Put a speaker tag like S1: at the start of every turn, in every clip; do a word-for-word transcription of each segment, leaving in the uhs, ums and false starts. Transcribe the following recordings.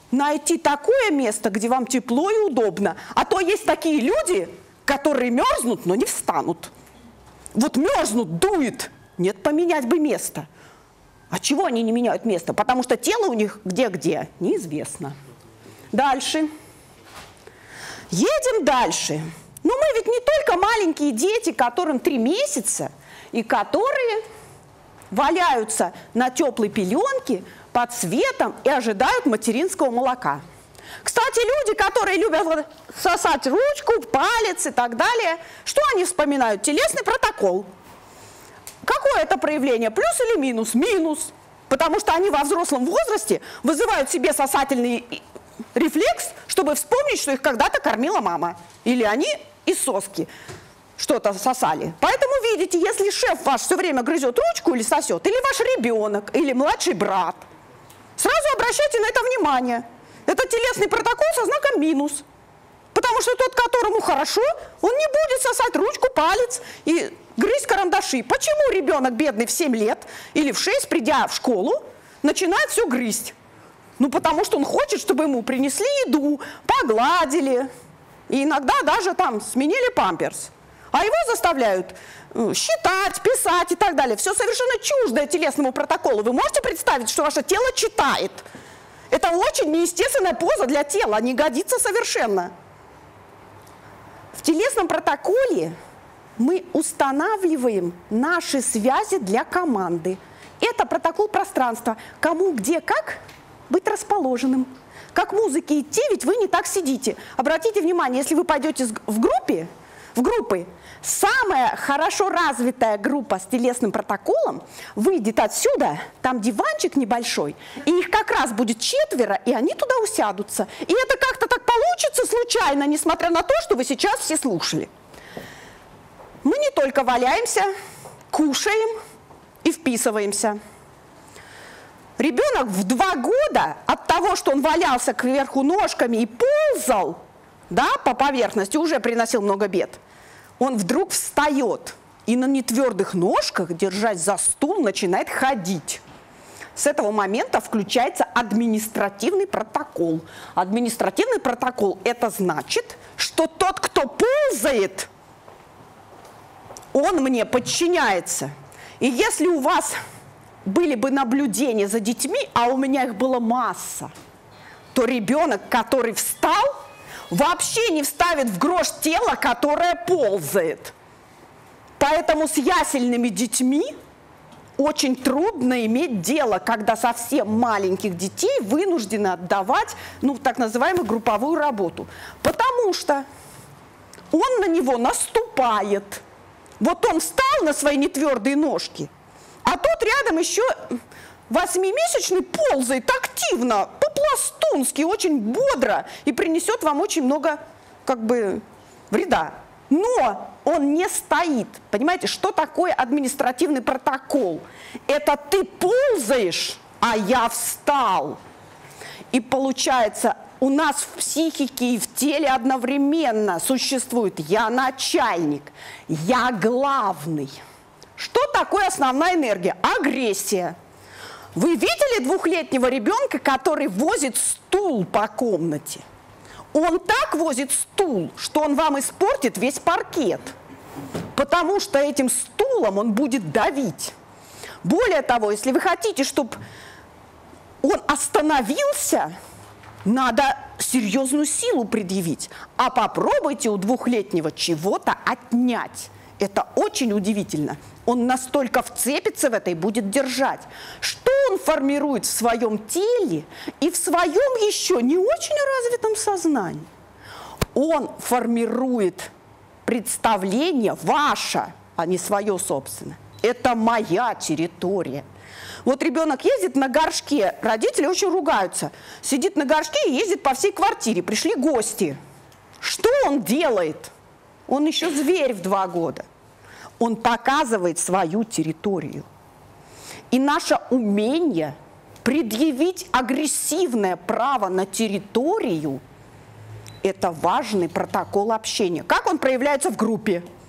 S1: найти такое место, где вам тепло и удобно. А то есть такие люди, которые мерзнут, но не встанут. Вот мерзнут, дует. Нет, поменять бы место. А чего они не меняют место? Потому что тело у них где-где, неизвестно. Дальше. Едем дальше. Но мы ведь не только маленькие дети, которым три месяца, и которые валяются на теплой пеленке под светом и ожидают материнского молока. Кстати, люди, которые любят сосать ручку, палец и так далее, что они вспоминают? Телесный протокол. Какое это проявление? Плюс или минус? Минус. Потому что они во взрослом возрасте вызывают в себе сосательный рефлекс, чтобы вспомнить, что их когда-то кормила мама. Или они из соски что-то сосали. Поэтому, видите, если шеф ваш все время грызет ручку или сосет, или ваш ребенок, или младший брат, сразу обращайте на это внимание. Это телесный протокол со знаком минус. Потому что тот, которому хорошо, он не будет сосать ручку, палец и грызть карандаши. Почему ребенок бедный в семь лет или в шесть, придя в школу, начинает все грызть? Ну, потому что он хочет, чтобы ему принесли еду, погладили, и иногда даже там сменили памперс. А его заставляют считать, писать и так далее. Все совершенно чуждое телесному протоколу. Вы можете представить, что ваше тело читает? Это очень неестественная поза для тела, не годится совершенно. В телесном протоколе мы устанавливаем наши связи для команды. Это протокол пространства. Кому, где, как быть расположенным. Как музыке идти, ведь вы не так сидите. Обратите внимание, если вы пойдете в группе, в группы, самая хорошо развитая группа с телесным протоколом выйдет отсюда, там диванчик небольшой, и их как раз будет четверо, и они туда усядутся. И это как-то так получится случайно, несмотря на то, что вы сейчас все слушали. Мы не только валяемся, кушаем и вписываемся. Ребенок в два года от того, что он валялся кверху ножками и ползал, да, по поверхности, уже приносил много бед, он вдруг встает и на нетвердых ножках, держась за стул, начинает ходить. С этого момента включается административный протокол. Административный протокол – это значит, что тот, кто ползает, он мне подчиняется. И если у вас были бы наблюдения за детьми, а у меня их была масса, то ребенок, который встал, вообще не вставит в грош тело, которое ползает. Поэтому с ясельными детьми очень трудно иметь дело, когда совсем маленьких детей вынуждены отдавать, ну, так называемую групповую работу. Потому что он на него наступает. Вот он встал на свои нетвердые ножки, а тут рядом еще восьмимесячный ползает активно, по-пластунски, очень бодро и принесет вам очень много, как бы, вреда. Но он не стоит. Понимаете, что такое административный протокол? Это ты ползаешь, а я встал. И получается, у нас в психике и в теле одновременно существует я начальник, я главный. Что такое основная энергия? Агрессия. Вы видели двухлетнего ребенка, который возит стул по комнате? Он так возит стул, что он вам испортит весь паркет, потому что этим стулом он будет давить. Более того, если вы хотите, чтобы он остановился, надо серьезную силу предъявить. А попробуйте у двухлетнего чего-то отнять. Это очень удивительно. Он настолько вцепится в это и будет держать. Что он формирует в своем теле и в своем еще не очень развитом сознании? Он формирует представление ваше, а не свое собственное. Это моя территория. Вот ребенок ездит на горшке, родители очень ругаются. Сидит на горшке и ездит по всей квартире. Пришли гости. Что он делает? Он еще зверь в два года. Он показывает свою территорию. И наше умение предъявить агрессивное право на территорию – это важный протокол общения. Как он проявляется в группе?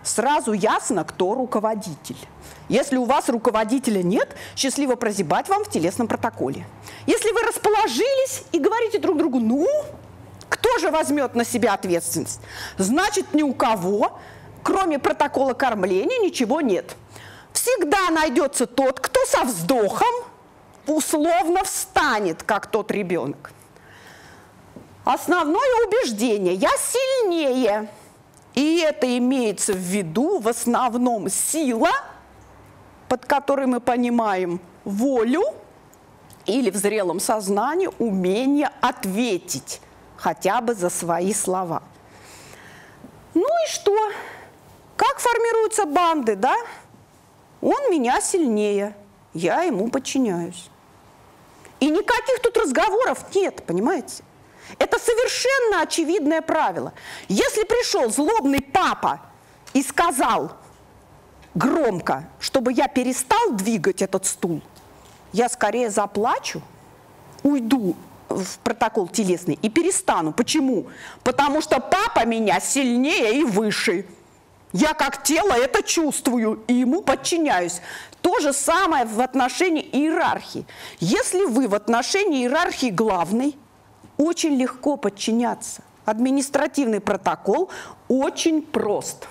S1: сразу ясно, кто руководитель. Если у вас руководителя нет, счастливо прозябать вам в телесном протоколе. Если вы расположились и говорите друг другу, ну, кто же возьмет на себя ответственность? Значит, ни у кого, кроме протокола кормления, ничего нет. Всегда найдется тот, кто со вздохом условно встанет, как тот ребенок. Основное убеждение – я сильнее. И это имеется в виду в основном сила, под которой мы понимаем волю или в зрелом сознании умение ответить хотя бы за свои слова. Ну и что? Как формируются банды, да? Он меня сильнее, я ему подчиняюсь. И никаких тут разговоров нет, понимаете? Это совершенно очевидное правило. Если пришел злобный папа и сказал громко, чтобы я перестал двигать этот стул, я скорее заплачу, уйду в протокол телесный и перестану. Почему? Потому что папа меня сильнее и выше. Я как тело это чувствую и ему подчиняюсь. То же самое в отношении иерархии. Если вы в отношении иерархии главный, очень легко подчиняться. Административный протокол очень прост.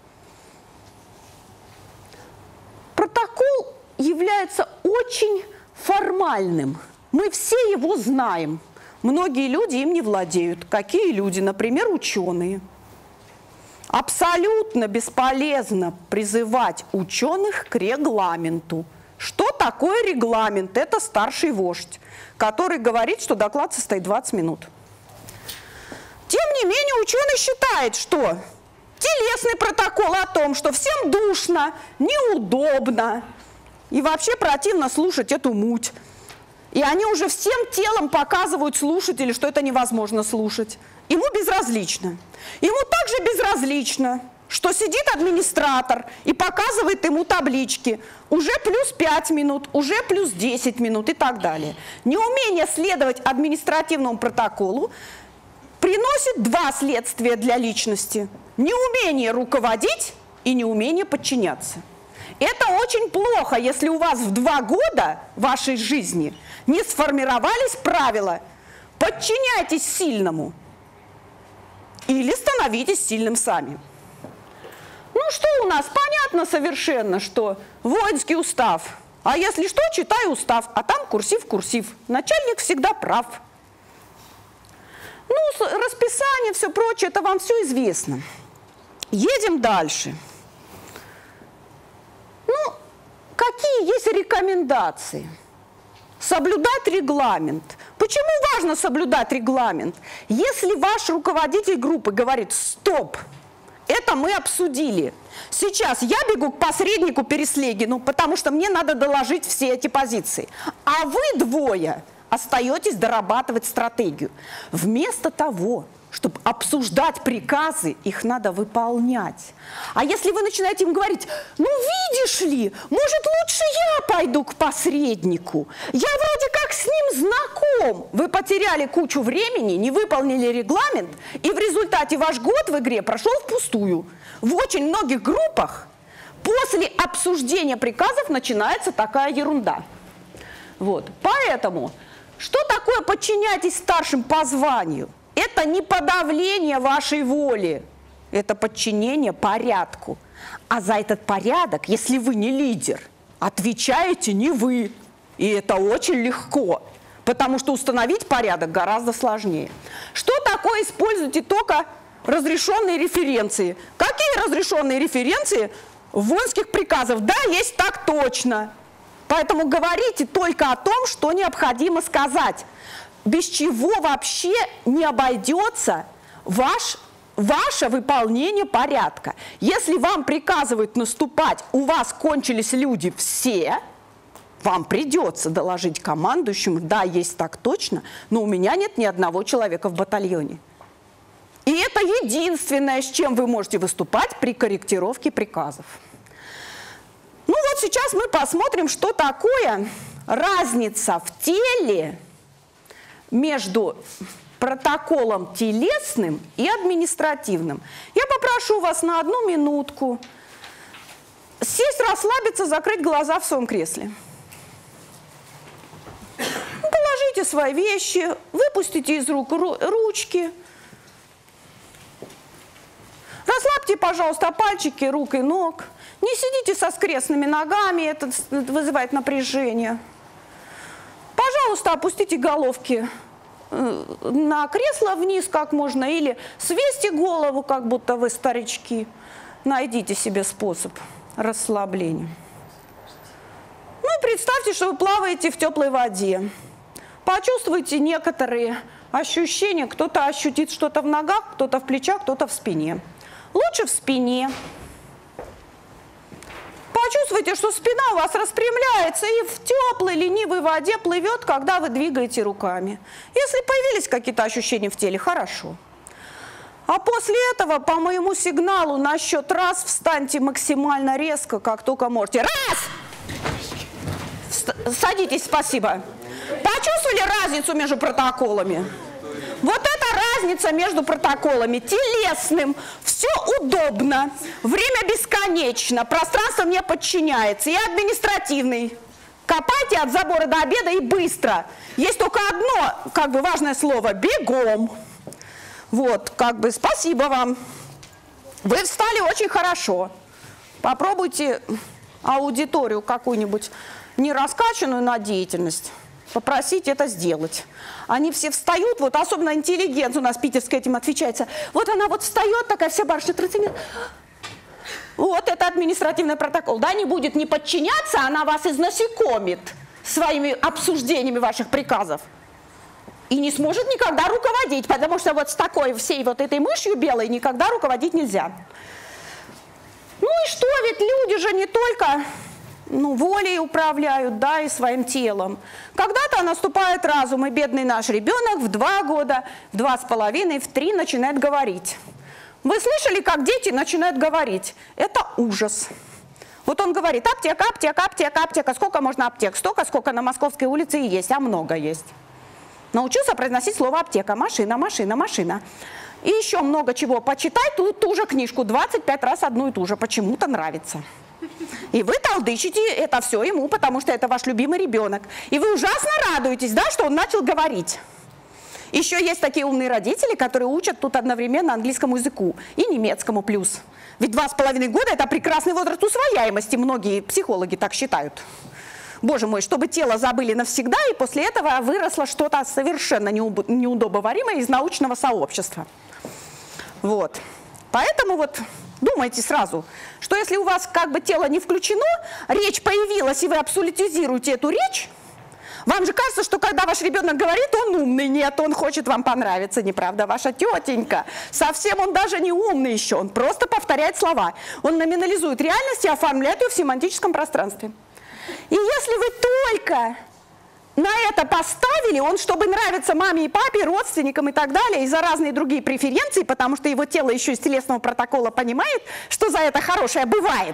S1: Протокол является очень формальным. Мы все его знаем. Многие люди им не владеют. Какие люди? Например, ученые. Абсолютно бесполезно призывать ученых к регламенту. Что такое регламент? Это старший вождь, который говорит, что доклад состоит двадцать минут. Тем не менее, ученый считает, что телесный протокол о том, что всем душно, неудобно и вообще противно слушать эту муть. И они уже всем телом показывают слушателю, что это невозможно слушать. Ему безразлично. Ему также безразлично, что сидит администратор и показывает ему таблички. Уже плюс пять минут, уже плюс десять минут и так далее. Неумение следовать административному протоколу приносит два следствия для личности. Неумение руководить и неумение подчиняться. Это очень плохо, если у вас в два года вашей жизни не сформировались правила «подчиняйтесь сильному» или становитесь сильным сами. Ну что у нас? Понятно совершенно, что воинский устав. А если что, читай устав, а там курсив-курсив. Начальник всегда прав. Ну, расписание, все прочее, это вам все известно. Едем дальше. Ну, какие есть рекомендации? Соблюдать регламент. Почему важно соблюдать регламент? Если ваш руководитель группы говорит «стоп», это мы обсудили. Сейчас я бегу к посреднику Переслегину, потому что мне надо доложить все эти позиции. А вы двое остаетесь дорабатывать стратегию. Вместо того, чтобы обсуждать приказы, их надо выполнять. А если вы начинаете им говорить, ну видишь ли, может лучше я пойду к посреднику, я вроде как с ним знаком. Вы потеряли кучу времени, не выполнили регламент, и в результате ваш год в игре прошел впустую. В очень многих группах после обсуждения приказов начинается такая ерунда. Вот. Поэтому, что такое подчиняйтесь старшим по званию? Это не подавление вашей воли, это подчинение порядку. А за этот порядок, если вы не лидер, отвечаете не вы. И это очень легко, потому что установить порядок гораздо сложнее. Что такое используйте только разрешенные референции? Какие разрешенные референции воинских приказов? Да, есть так точно. Поэтому говорите только о том, что необходимо сказать. Без чего вообще не обойдется ваш, ваше выполнение порядка. Если вам приказывают наступать, у вас кончились люди все, вам придется доложить командующему, да, есть так точно, но у меня нет ни одного человека в батальоне. И это единственное, с чем вы можете выступать при корректировке приказов. Ну вот сейчас мы посмотрим, что такое разница в теле между протоколам телесным и административным. Я попрошу вас на одну минутку сесть, расслабиться, закрыть глаза в своем кресле. Положите свои вещи, выпустите из рук ручки. Расслабьте, пожалуйста, пальчики рук и ног. Не сидите со скрестными ногами, это вызывает напряжение. Пожалуйста, опустите головки на кресло вниз как можно, или свесьте голову, как будто вы старички. Найдите себе способ расслабления. Ну и представьте, что вы плаваете в теплой воде. Почувствуйте некоторые ощущения. Кто-то ощутит что-то в ногах, кто-то в плечах, кто-то в спине. Лучше в спине. Почувствуйте, что спина у вас распрямляется и в теплой ленивой воде плывет, когда вы двигаете руками. Если появились какие-то ощущения в теле, хорошо. А после этого по моему сигналу на счет раз встаньте максимально резко, как только можете. Раз! Садитесь, спасибо. Почувствовали разницу между протоколами? Вот это разница между протоколами. Телесным все удобно, время бесконечно, пространство мне подчиняется. И административный. Копайте от забора до обеда и быстро. Есть только одно, как бы важное слово, бегом. Вот, как бы спасибо вам. Вы встали очень хорошо. Попробуйте аудиторию какую-нибудь не раскачанную на деятельность. Попросить это сделать. Они все встают, вот особенно интеллигент у нас питерская этим отвечается. Вот она вот встает, такая вся барышня, тридцать минут. Вот это административный протокол. Да, не будет не подчиняться, она вас изнасекомит своими обсуждениями ваших приказов. И не сможет никогда руководить, потому что вот с такой всей вот этой мышью белой никогда руководить нельзя. Ну и что, ведь люди же не только... Ну, волей управляют, да, и своим телом. Когда-то наступает разум, и бедный наш ребенок в два года, в два с половиной, в три начинает говорить. Вы слышали, как дети начинают говорить? Это ужас. Вот он говорит: аптека, аптека, аптека, аптека. Сколько можно аптек? Столько, сколько на Московской улице и есть, а много есть. Научился произносить слово аптека. Машина, машина, машина. И еще много чего. Почитай ту, ту же книжку двадцать пять раз одну и ту же. Почему-то нравится. И вы толдычите это все ему, потому что это ваш любимый ребенок. И вы ужасно радуетесь, да, что он начал говорить. Еще есть такие умные родители, которые учат тут одновременно английскому языку и немецкому плюс. Ведь два с половиной года – это прекрасный возраст усвояемости, многие психологи так считают. Боже мой, чтобы тело забыли навсегда, и после этого выросло что-то совершенно неудобоваримое из научного сообщества. Вот. Поэтому вот... Думайте сразу, что если у вас как бы тело не включено, речь появилась, и вы абсолютизируете эту речь, вам же кажется, что когда ваш ребенок говорит, он умный. Нет, он хочет вам понравиться, неправда? Ваша тетенька, совсем он даже не умный еще, он просто повторяет слова. Он номинализует реальность и оформляет ее в семантическом пространстве. И если вы только... на это поставили, он, чтобы нравиться маме и папе, родственникам и так далее, и за разные другие преференции, потому что его тело еще из телесного протокола понимает, что за это хорошее бывает.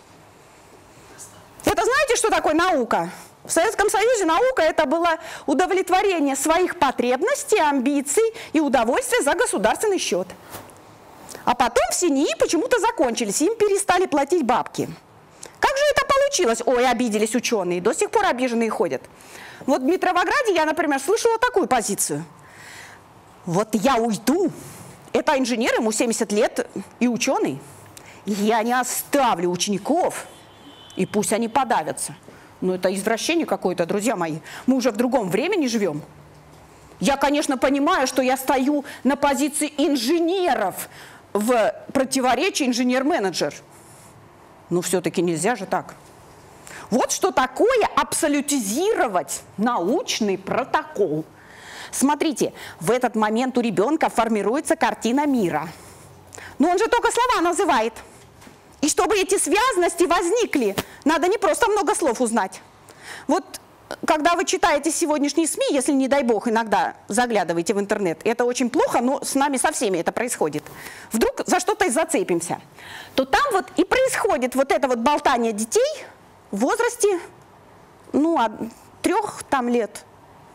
S1: Это знаете, что такое наука? В Советском Союзе наука – это было удовлетворение своих потребностей, амбиций и удовольствия за государственный счет. А потом все НИИ почему-то закончились, им перестали платить бабки. Как же это получилось? Ой, обиделись ученые, до сих пор обиженные ходят. Вот в Дмитровограде я, например, слышала такую позицию. Вот я уйду, это инженер, ему семьдесят лет и ученый. Я не оставлю учеников, и пусть они подавятся. Ну это извращение какое-то, друзья мои. Мы уже в другом времени живем. Я, конечно, понимаю, что я стою на позиции инженеров в противоречии инженер-менеджер. Но все-таки нельзя же так. Вот что такое абсолютизировать научный протокол. Смотрите, в этот момент у ребенка формируется картина мира. Но он же только слова называет. И чтобы эти связности возникли, надо не просто много слов узнать. Вот когда вы читаете сегодняшние СМИ, если, не дай бог, иногда заглядываете в интернет, это очень плохо, но с нами со всеми это происходит. Вдруг за что-то и зацепимся. То там вот и происходит вот это вот болтание детей в возрасте, ну, от трех там лет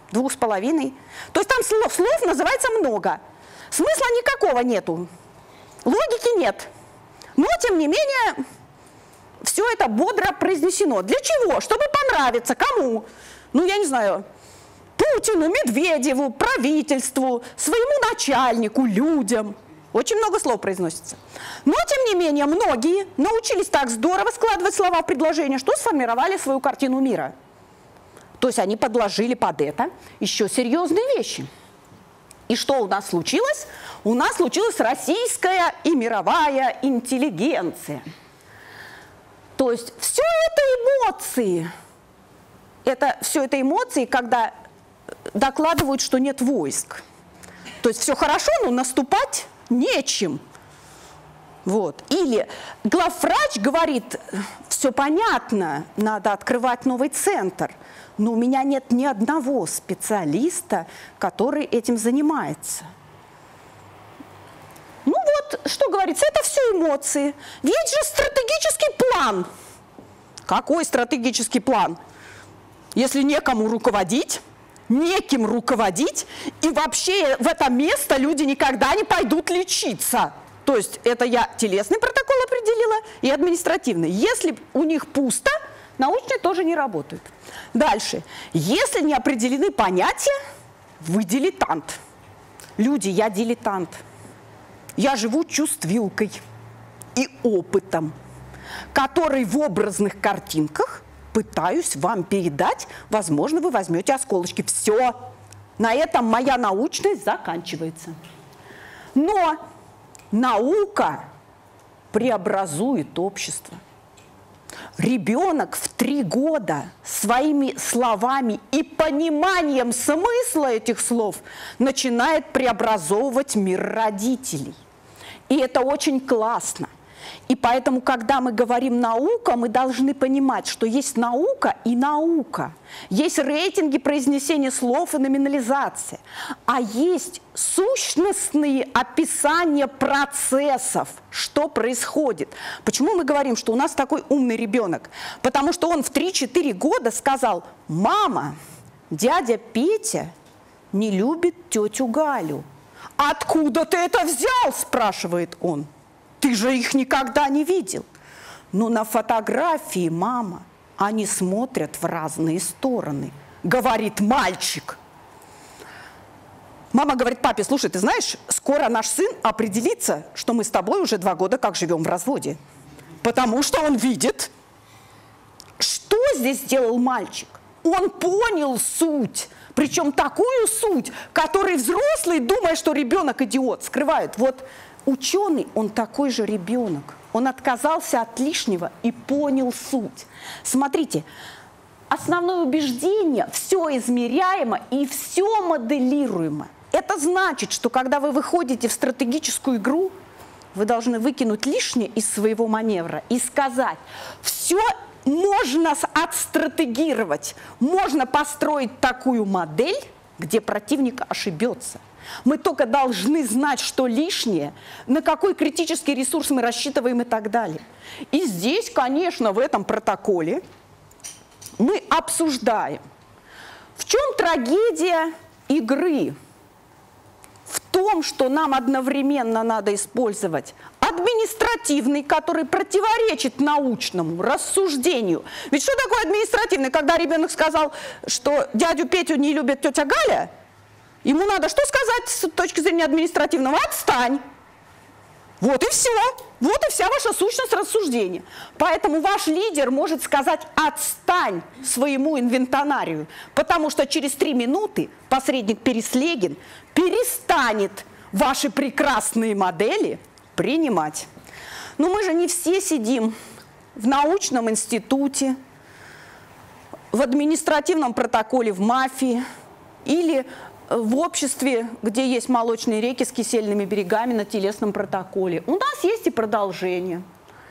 S1: двух с половиной. То есть там слов, слов называется много. Смысла никакого нету. Логики нет. Но, тем не менее, все это бодро произнесено. Для чего? Чтобы понравиться. Кому? Ну, я не знаю, Путину, Медведеву, правительству, своему начальнику, людям. Очень много слов произносится. Но, тем не менее, многие научились так здорово складывать слова в предложения, что сформировали свою картину мира. То есть они подложили под это еще серьезные вещи. И что у нас случилось? У нас случилась российская и мировая интеллигенция. То есть все это эмоции. Это, все это эмоции, когда докладывают, что нет войск. То есть все хорошо, но наступать нечем. Вот. Или главврач говорит, все понятно, надо открывать новый центр, но у меня нет ни одного специалиста, который этим занимается. Ну вот, что говорится, это все эмоции. Ведь же стратегический план. Какой стратегический план? Если некому руководить, неким руководить, и вообще в это место люди никогда не пойдут лечиться. То есть это я телесный протокол определила и административный. Если у них пусто, научные тоже не работают. Дальше. Если не определены понятия, вы дилетант. Люди, я дилетант. Я живу чувствилкой и опытом, который в образных картинках пытаюсь вам передать. Возможно, вы возьмете осколочки. Все. На этом моя научность заканчивается. Но наука преобразует общество. Ребенок в три года своими словами и пониманием смысла этих слов начинает преобразовывать мир родителей. И это очень классно. И поэтому, когда мы говорим «наука», мы должны понимать, что есть наука и наука. Есть рейтинги произнесения слов и номинализация. А есть сущностные описания процессов, что происходит. Почему мы говорим, что у нас такой умный ребенок? Потому что он в три-четыре года сказал: «Мама, дядя Петя не любит тетю Галю». «Откуда ты это взял?» – спрашивает он. «Ты же их никогда не видел». «Но на фотографии, мама, они смотрят в разные стороны», – говорит мальчик. Мама говорит папе: «Слушай, ты знаешь, скоро наш сын определится, что мы с тобой уже два года как живем в разводе. Потому что он видит». Что здесь сделал мальчик? Он понял суть. Причем такую суть, которой взрослый, думая, что ребенок идиот, скрывает. Вот ученый, он такой же ребенок. Он отказался от лишнего и понял суть. Смотрите, основное убеждение: все измеряемо и все моделируемо. Это значит, что когда вы выходите в стратегическую игру, вы должны выкинуть лишнее из своего маневра и сказать: все можно отстратегировать, можно построить такую модель, где противник ошибется. Мы только должны знать, что лишнее, на какой критический ресурс мы рассчитываем и так далее. И здесь, конечно, в этом протоколе мы обсуждаем, в чем трагедия игры. В том, что нам одновременно надо использовать административный, который противоречит научному рассуждению. Ведь что такое административный? Когда ребенок сказал, что дядю Петю не любит тетя Галя, ему надо что сказать с точки зрения административного? Отстань. Вот и все. Вот и вся ваша сущность рассуждения. Поэтому ваш лидер может сказать: «Отстань» своему инвентонарию, потому что через три минуты посредник Переслегин перестанет ваши прекрасные модели принимать. Но мы же не все сидим в научном институте, в административном протоколе в МАФии или в обществе, где есть молочные реки с кисельными берегами, на телесном протоколе. У нас есть и продолжение.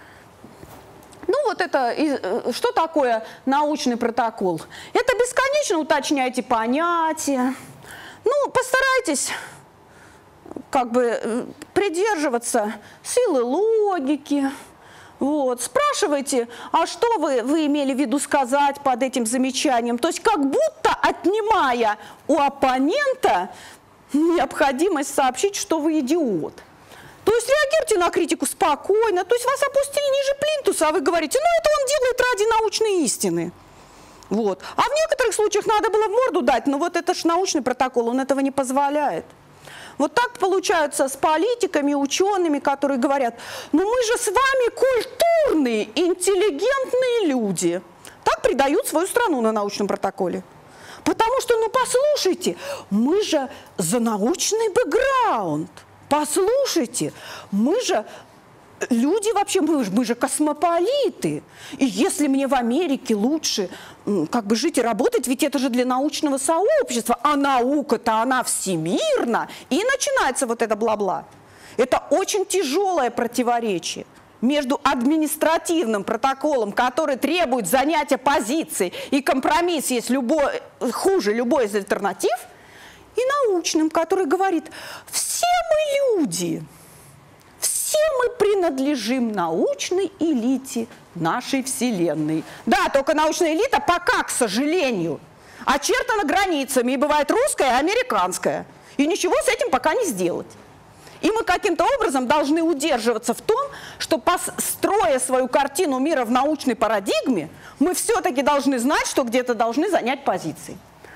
S1: Ну вот это, что такое научный протокол? Это бесконечно уточняйте понятия. Ну, постарайтесь как бы придерживаться силы логики, Вот, спрашивайте, а что вы, вы имели в виду сказать под этим замечанием? То есть как будто отнимая у оппонента необходимость сообщить, что вы идиот. То есть реагируйте на критику спокойно, то есть вас опустили ниже плинтуса, а вы говорите, ну это он делает ради научной истины. Вот. А в некоторых случаях надо было в морду дать, но вот это ж научный протокол, он этого не позволяет. Вот так получается с политиками, учеными, которые говорят, ну мы же с вами культурные, интеллигентные люди. Так предают свою страну на научном протоколе. Потому что, ну послушайте, мы же за научный бэкграунд. Послушайте, мы же люди вообще, мы, мы же космополиты. И если мне в Америке лучше как бы жить и работать, ведь это же для научного сообщества, а наука-то она всемирна. И начинается вот это бла-бла. Это очень тяжелое противоречие между административным протоколом, который требует занятия позиции, и компромисс есть любой, хуже любой из альтернатив, и научным, который говорит, все мы люди. Все мы принадлежим научной элите нашей Вселенной. Да, только научная элита пока, к сожалению, очертана границами, и бывает русская и американская. И ничего с этим пока не сделать. И мы каким-то образом должны удерживаться в том, что, строя свою картину мира в научной парадигме, мы все-таки должны знать, что где-то должны занять позиции.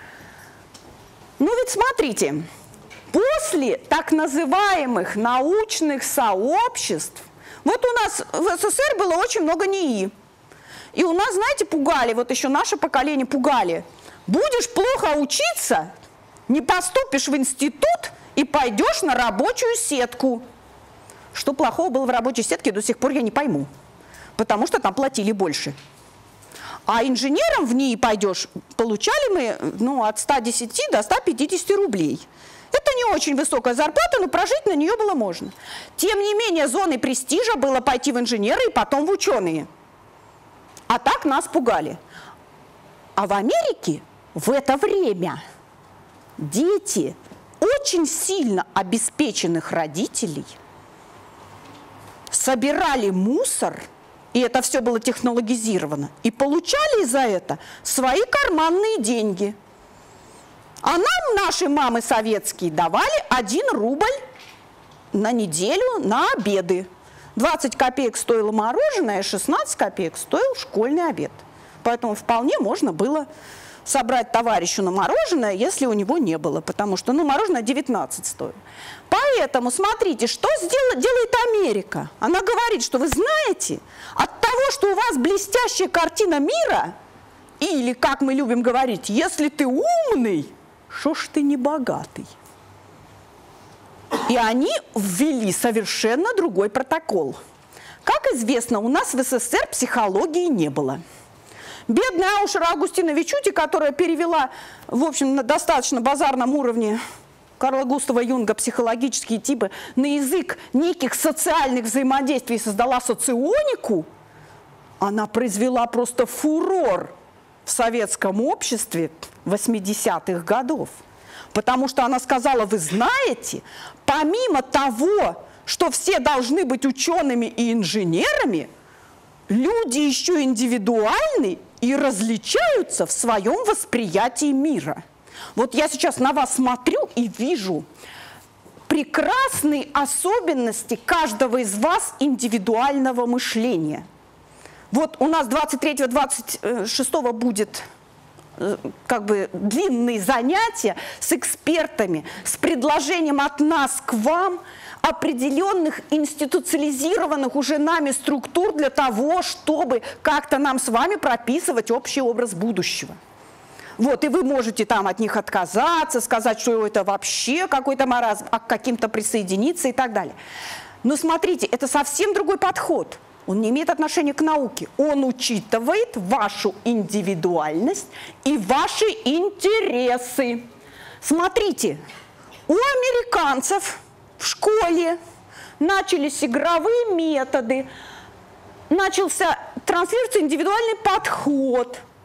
S1: Ну ведь смотрите. После так называемых научных сообществ, вот у нас в СССР было очень много НИИ. И у нас, знаете, пугали, вот еще наше поколение пугали. Будешь плохо учиться, не поступишь в институт и пойдешь на рабочую сетку. Что плохого было в рабочей сетке, до сих пор я не пойму. Потому что там платили больше. А инженером в НИИ пойдешь, получали мы ну, от ста десяти до ста пятидесяти рублей. Это не очень высокая зарплата, но прожить на нее было можно. Тем не менее, зоной престижа было пойти в инженеры и потом в ученые. А так нас пугали. А в Америке в это время дети очень сильно обеспеченных родителей собирали мусор, и это все было технологизировано, и получали за это свои карманные деньги. А нам наши мамы советские давали один рубль на неделю на обеды. двадцать копеек стоило мороженое, шестнадцать копеек стоил школьный обед. Поэтому вполне можно было собрать товарищу на мороженое, если у него не было, потому что ну, мороженое девятнадцать стоит. Поэтому смотрите, что сделает, делает Америка. Она говорит, что вы знаете, от того, что у вас блестящая картина мира, или, как мы любим говорить, если ты умный, шо ж ты не богатый? И они ввели совершенно другой протокол. Как известно, у нас в СССР психологии не было. Бедная Аушера Августина Вичути, которая перевела, в общем, на достаточно базарном уровне Карла Густава Юнга психологические типы на язык неких социальных взаимодействий и создала соционику, она произвела просто фурор в советском обществе восьмидесятых годов. Потому что она сказала, вы знаете, помимо того, что все должны быть учеными и инженерами, люди еще индивидуальны и различаются в своем восприятии мира. Вот я сейчас на вас смотрю и вижу прекрасные особенности каждого из вас индивидуального мышления. Вот у нас двадцать третьего — двадцать шестого будет как бы длинные занятия с экспертами, с предложением от нас к вам определенных институциализированных уже нами структур для того, чтобы как-то нам с вами прописывать общий образ будущего. Вот, и вы можете там от них отказаться, сказать, что это вообще какой-то маразм, а к каким-то присоединиться и так далее. Но смотрите, это совсем другой подход. Он не имеет отношения к науке. Он учитывает вашу индивидуальность и ваши интересы. Смотрите, у американцев в школе начались игровые методы, начался транслироваться индивидуальный подход.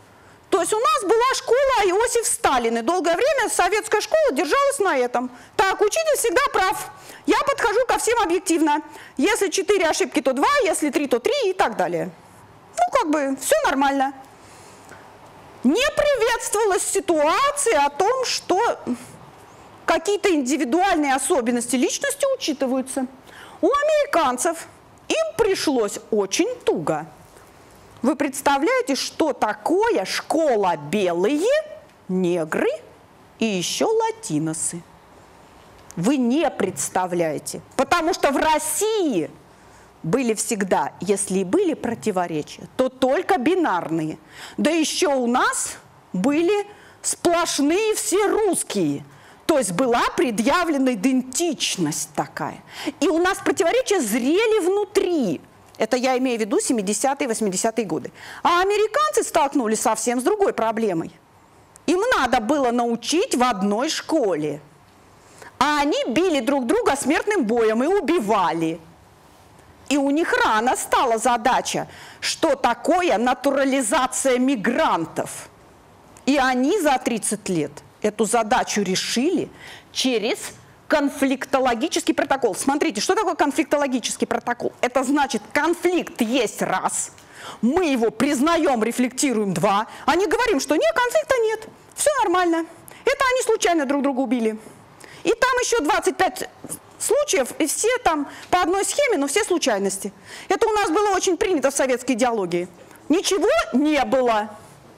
S1: То есть у нас была школа Иосиф Сталин, и долгое время советская школа держалась на этом. Так, учитель всегда прав. Я подхожу ко всем объективно. Если четыре ошибки, то два, если три, то три и так далее. Ну, как бы, все нормально. Не приветствовалась ситуация о том, что какие-то индивидуальные особенности личности учитываются. У американцев им пришлось очень туго. Вы представляете, что такое школа белые, негры и еще латиносы? Вы не представляете, потому что в России были всегда, если и были противоречия, то только бинарные. Да еще у нас были сплошные все русские. То есть была предъявлена идентичность такая. И у нас противоречия зрели внутри. Это я имею в виду семидесятые, восьмидесятые годы. А американцы столкнулись совсем с другой проблемой. Им надо было научить в одной школе. А они били друг друга смертным боем и убивали. И у них рано стала задача, что такое натурализация мигрантов. И они за тридцать лет эту задачу решили через конфликтологический протокол. Смотрите, что такое конфликтологический протокол? Это значит, конфликт есть раз, мы его признаем, рефлектируем два, а не говорим, что нет, конфликта нет, все нормально. Это они случайно друг друга убили. И там еще двадцать пять случаев, и все там по одной схеме, но все случайности. Это у нас было очень принято в советской идеологии. Ничего не было.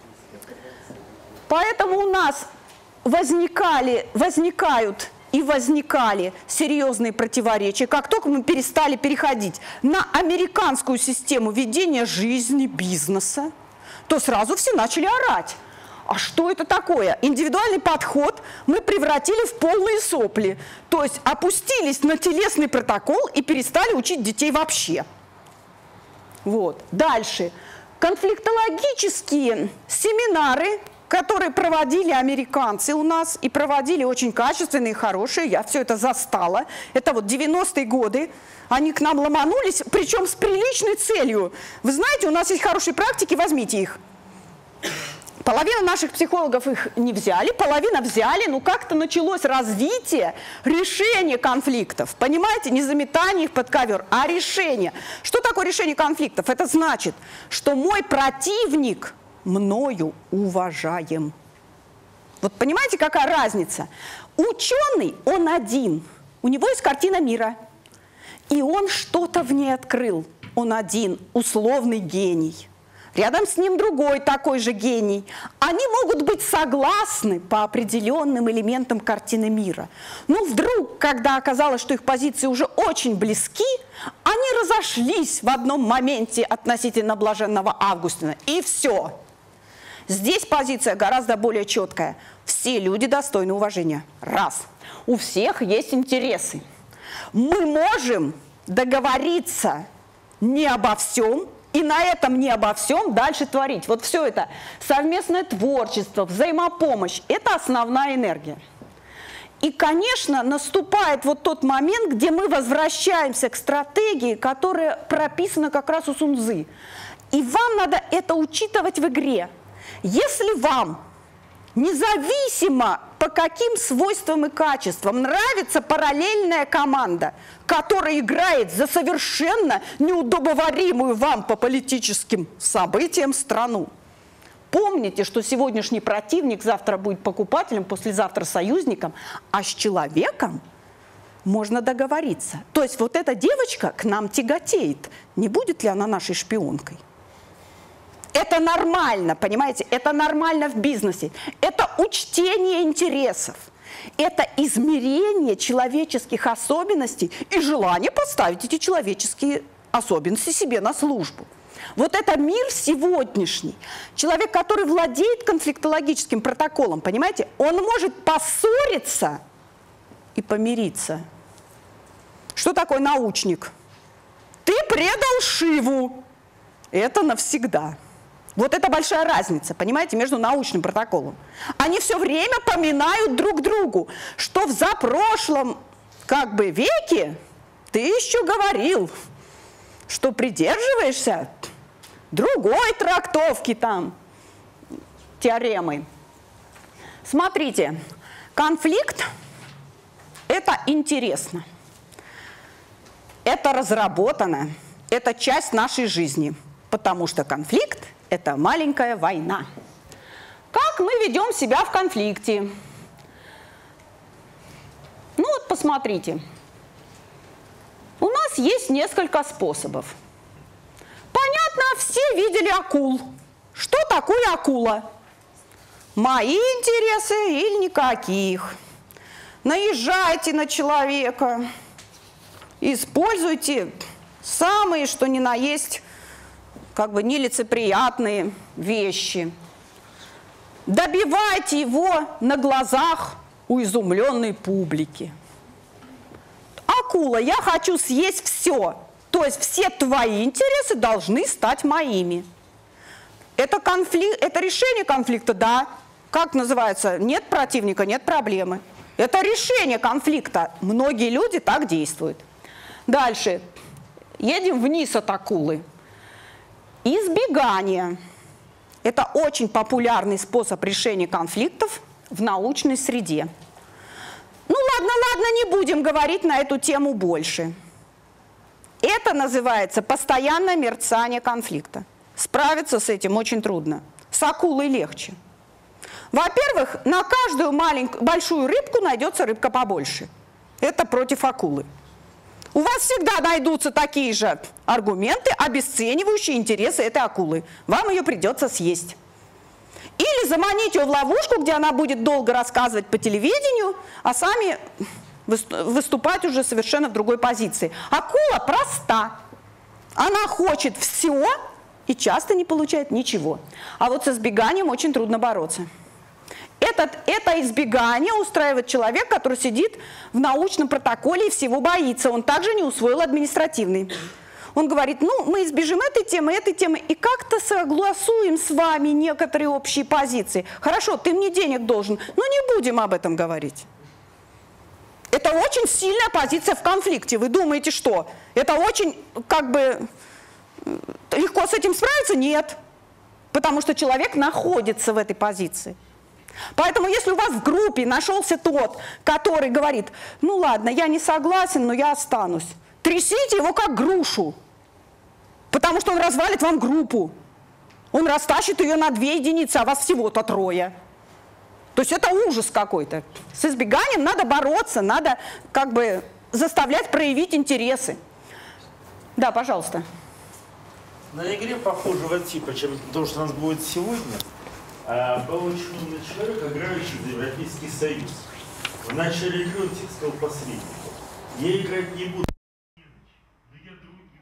S1: Поэтому у нас возникали, возникают и возникали серьезные противоречия. Как только мы перестали переходить на американскую систему ведения жизни, бизнеса, то сразу все начали орать. А что это такое? Индивидуальный подход мы превратили в полные сопли. То есть опустились на телесный протокол и перестали учить детей вообще. Вот. Дальше. Конфликтологические семинары, которые проводили американцы у нас, и проводили очень качественные, хорошие, я все это застала. Это вот девяностые годы. Они к нам ломанулись, причем с приличной целью. Вы знаете, у нас есть хорошие практики, возьмите их. Половина наших психологов их не взяли, половина взяли, но как-то началось развитие решения конфликтов. Понимаете, не заметание их под ковер, а решение. Что такое решение конфликтов? Это значит, что мой противник мною уважаем. Вот понимаете, какая разница? Ученый, он один, у него есть картина мира, и он что-то в ней открыл. Он один, условный гений. Рядом с ним другой такой же гений. Они могут быть согласны по определенным элементам картины мира. Но вдруг, когда оказалось, что их позиции уже очень близки, они разошлись в одном моменте относительно блаженного Августина. И все. Здесь позиция гораздо более четкая. Все люди достойны уважения. Раз. У всех есть интересы. Мы можем договориться не обо всем, и на этом не обо всем дальше творить. Вот все это совместное творчество, взаимопомощь – это основная энергия. И, конечно, наступает вот тот момент, где мы возвращаемся к стратегии, которая прописана как раз у Сун Цзы. И вам надо это учитывать в игре. Если вам, независимо по каким свойствам и качествам, нравится параллельная команда, которая играет за совершенно неудобоваримую вам по политическим событиям страну, помните, что сегодняшний противник завтра будет покупателем, послезавтра союзником, а с человеком можно договориться. То есть вот эта девочка к нам тяготеет. Не будет ли она нашей шпионкой? Это нормально, понимаете? Это нормально в бизнесе. Это учтение интересов. Это измерение человеческих особенностей и желание поставить эти человеческие особенности себе на службу. Вот это мир сегодняшний. Человек, который владеет конфликтологическим протоколом, понимаете, он может поссориться и помириться. Что такое научник? Ты предал Шиву. Это навсегда. Вот это большая разница, понимаете, между научным протоколом. Они все время поминают друг другу, что в запрошлом как бы веке ты еще говорил, что придерживаешься другой трактовки там. теоремой. Смотрите, конфликт – это интересно, это разработано, это часть нашей жизни, потому что конфликт – это маленькая война. Как мы ведем себя в конфликте? Ну вот посмотрите, у нас есть несколько способов. Понятно, все видели акул. Что такое акула? Мои интересы или никаких. Наезжайте на человека, используйте самые, что ни на есть, как бы нелицеприятные вещи. Добивайте его на глазах у изумленной публики. Акула, я хочу съесть все. То есть все твои интересы должны стать моими. Это, конфликт, это решение конфликта, да. Как называется? Нет противника, нет проблемы. Это решение конфликта. Многие люди так действуют. Дальше. Едем вниз от акулы. Избегание. Это очень популярный способ решения конфликтов в научной среде. Ну ладно, ладно, не будем говорить на эту тему больше. Это называется постоянное мерцание конфликта. Справиться с этим очень трудно. С акулой легче. Во-первых, на каждую маленькую, большую рыбку найдется рыбка побольше. Это против акулы. У вас всегда найдутся такие же аргументы, обесценивающие интересы этой акулы. Вам ее придется съесть. Или заманить ее в ловушку, где она будет долго рассказывать по телевидению, а сами выступать уже совершенно в другой позиции. Акула проста. Она хочет все и часто не получает ничего. А вот с избеганием очень трудно бороться. Этот, это избегание устраивает человек, который сидит в научном протоколе и всего боится. Он также не усвоил административный. Он говорит, ну, мы избежим этой темы, этой темы, и как-то согласуем с вами некоторые общие позиции. Хорошо, ты мне денег должен, но не будем об этом говорить. Это очень сильная позиция в конфликте. Вы думаете, что? Это очень, как бы, легко с этим справиться? Нет. Потому что человек находится в этой позиции. Поэтому если у вас в группе нашелся тот, который говорит, ну ладно, я не согласен, но я останусь, трясите его как грушу, потому что он развалит вам группу. Он растащит ее на две единицы, а вас всего-то трое. То есть это ужас какой-то. С избеганием надо бороться, надо как бы заставлять проявить интересы. Да, пожалуйста.
S2: На игре похожего типа, чем то, что у нас будет сегодня, был очень умный человек, играющий за Европейский Союз. В начале игры он тихо сказал посреднику: я играть не буду, но я другим.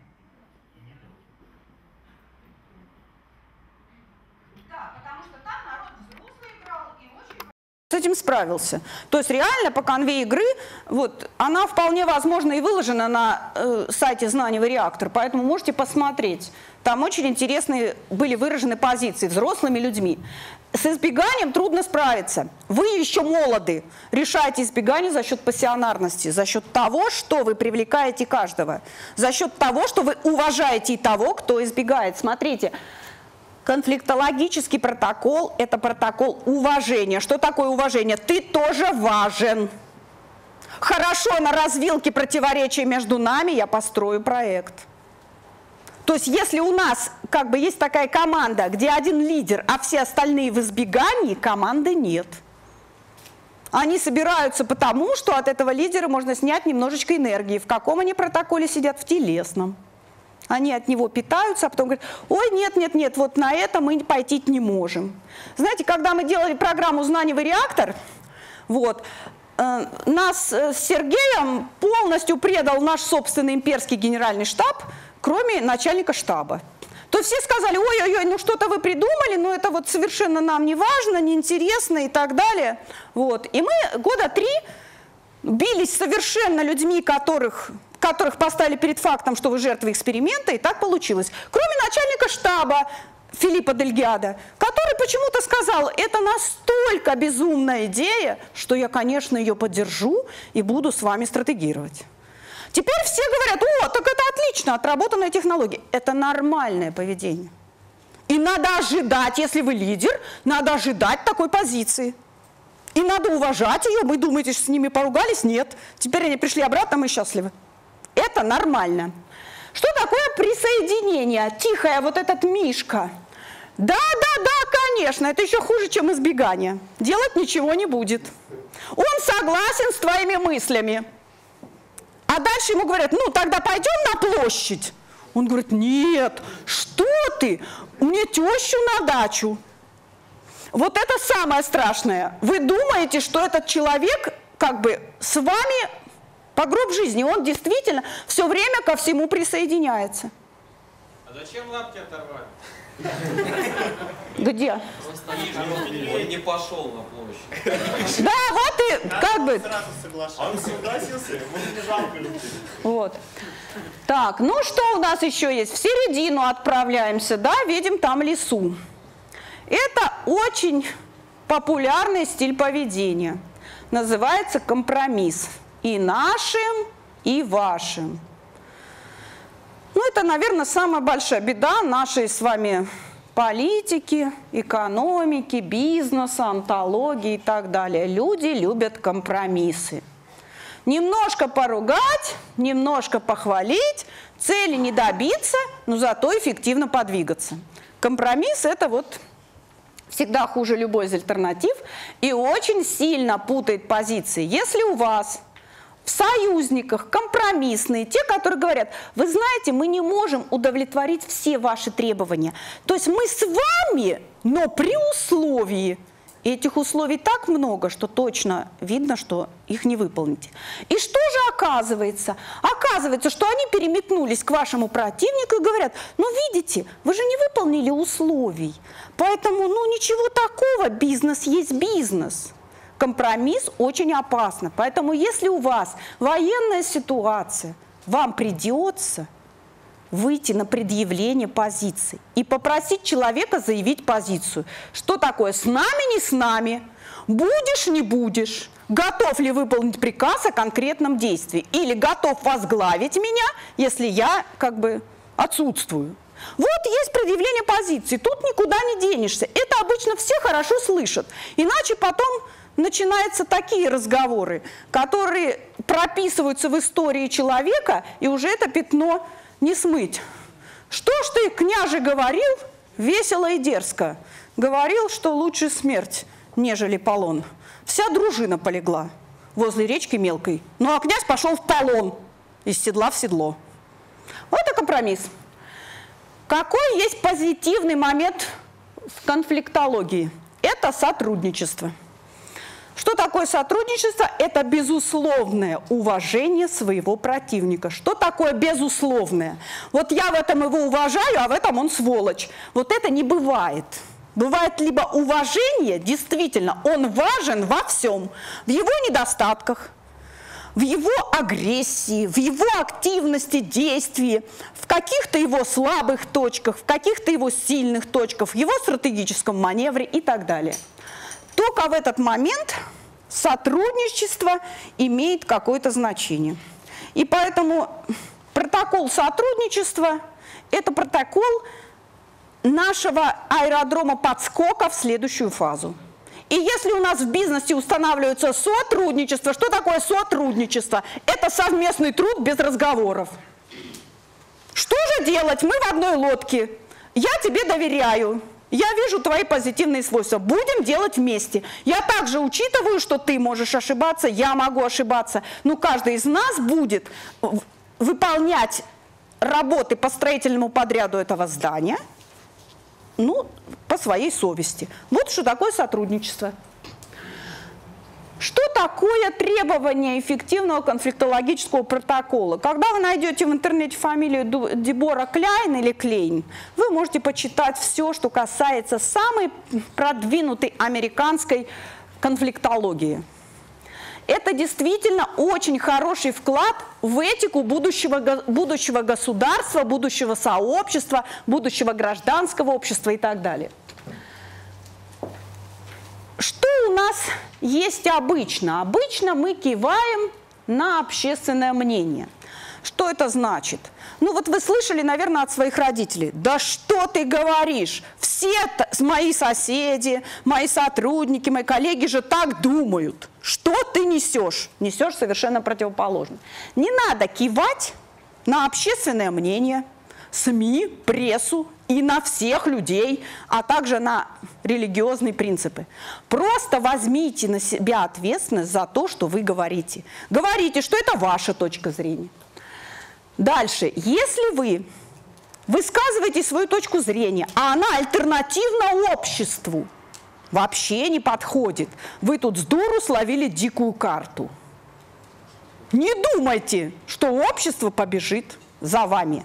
S1: Да, потому что там народ взрослый играл и очень... С этим справился. То есть реально по конве игры, вот, она вполне возможно и выложена на э, сайте «Знаниевый реактор», поэтому можете посмотреть. Там очень интересные были выражены позиции взрослыми людьми. С избеганием трудно справиться. Вы еще молоды. Решайте избегание за счет пассионарности, за счет того, что вы привлекаете каждого, за счет того, что вы уважаете и того, кто избегает. Смотрите, конфликтологический протокол – это протокол уважения. Что такое уважение? Ты тоже важен. Хорошо, на развилке противоречия между нами я построю проект. То есть если у нас как бы есть такая команда, где один лидер, а все остальные в избегании, команды нет. Они собираются потому, что от этого лидера можно снять немножечко энергии. В каком они протоколе сидят? В телесном. Они от него питаются, а потом говорят, ой, нет, нет, нет, вот на это мы пойти не можем. Знаете, когда мы делали программу «Знаниевый реактор», вот, э, нас с Сергеем полностью предал наш собственный имперский генеральный штаб, кроме начальника штаба. То есть все сказали, ой-ой-ой, ну что-то вы придумали, но это вот совершенно нам не важно, неинтересно и так далее. Вот. И мы года три бились совершенно людьми, которых, которых поставили перед фактом, что вы жертвы эксперимента, и так получилось. Кроме начальника штаба Филиппа Дельгядо, который почему-то сказал, это настолько безумная идея, что я, конечно, ее поддержу и буду с вами стратегировать. Теперь все говорят, о, так это отлично, отработанная технология. Это нормальное поведение. И надо ожидать, если вы лидер, надо ожидать такой позиции. И надо уважать ее. Вы думаете, что с ними поругались? Нет. Теперь они пришли обратно, мы счастливы. Это нормально. Что такое присоединение? Тихая вот этот Мишка. Да, да, да, конечно, это еще хуже, чем избегание. Делать ничего не будет. Он согласен с твоими мыслями. А дальше ему говорят, ну тогда пойдем на площадь. Он говорит, нет, что ты, мне тещу на дачу. Вот это самое страшное. Вы думаете, что этот человек как бы с вами по гроб жизни, он действительно все время ко всему присоединяется.
S3: А зачем лапки оторвали?
S1: Где?
S3: Просто не, не пошел на площадь.
S1: Да, вот и как бы...
S2: Сразу соглашался. Он согласился, ему не жалко людей.
S1: Вот. Так, ну что у нас еще есть? В середину отправляемся, да, видим там лесу. Это очень популярный стиль поведения. Называется компромисс. И нашим, и вашим. Ну, это, наверное, самая большая беда нашей с вами политики, экономики, бизнеса, онтологии и так далее. Люди любят компромиссы. Немножко поругать, немножко похвалить, цели не добиться, но зато эффективно подвигаться. Компромисс – это вот всегда хуже любой из альтернатив и очень сильно путает позиции. Если у вас в союзниках компромиссные, те, которые говорят, вы знаете, мы не можем удовлетворить все ваши требования. То есть мы с вами, но при условии. И этих условий так много, что точно видно, что их не выполните. И что же оказывается? Оказывается, что они переметнулись к вашему противнику и говорят, ну видите, вы же не выполнили условий. Поэтому, ну ничего такого, бизнес есть бизнес. Компромисс очень опасно. Поэтому если у вас военная ситуация, вам придется выйти на предъявление позиции и попросить человека заявить позицию. Что такое с нами, не с нами, будешь, не будешь, готов ли выполнить приказ о конкретном действии или готов возглавить меня, если я как бы отсутствую. Вот есть предъявление позиции, тут никуда не денешься. Это обычно все хорошо слышат, иначе потом начинаются такие разговоры, которые прописываются в истории человека, и уже это пятно не смыть. Что ж ты, княже, говорил весело и дерзко? Говорил, что лучше смерть, нежели полон. Вся дружина полегла возле речки Мелкой. Ну а князь пошел в полон, из седла в седло. Вот и компромисс. Какой есть позитивный момент в конфликтологии? Это сотрудничество. Что такое сотрудничество? Это безусловное уважение своего противника. Что такое безусловное? Вот я в этом его уважаю, а в этом он сволочь. Вот это не бывает. Бывает либо уважение, действительно, он важен во всем, в его недостатках, в его агрессии, в его активности действий, в каких-то его слабых точках, в каких-то его сильных точках, в его стратегическом маневре и так далее. Только в этот момент сотрудничество имеет какое-то значение. И поэтому протокол сотрудничества – это протокол нашего аэродрома подскока в следующую фазу. И если у нас в бизнесе устанавливается сотрудничество, что такое сотрудничество? Это совместный труд без разговоров. Что же делать? Мы в одной лодке. Я тебе доверяю. Я вижу твои позитивные свойства. Будем делать вместе. Я также учитываю, что ты можешь ошибаться, я могу ошибаться. Но каждый из нас будет выполнять работы по строительному подряду этого здания, ну, по своей совести. Вот что такое сотрудничество. Что такое требование эффективного конфликтологического протокола? Когда вы найдете в интернете фамилию Дебора Кляйн или Клейн, вы можете почитать все, что касается самой продвинутой американской конфликтологии. Это действительно очень хороший вклад в этику будущего, будущего государства, будущего сообщества, будущего гражданского общества и так далее. Что у нас есть обычно? Обычно мы киваем на общественное мнение. Что это значит? Ну вот вы слышали, наверное, от своих родителей: да что ты говоришь, все мои соседи, мои сотрудники, мои коллеги же так думают. Что ты несешь? Несешь совершенно противоположно. Не надо кивать на общественное мнение, СМИ, прессу и на всех людей, а также на религиозные принципы. Просто возьмите на себя ответственность за то, что вы говорите. Говорите, что это ваша точка зрения. Дальше, если вы высказываете свою точку зрения, а она альтернативна обществу, вообще не подходит, вы тут с дуру словили дикую карту. Не думайте, что общество побежит за вами.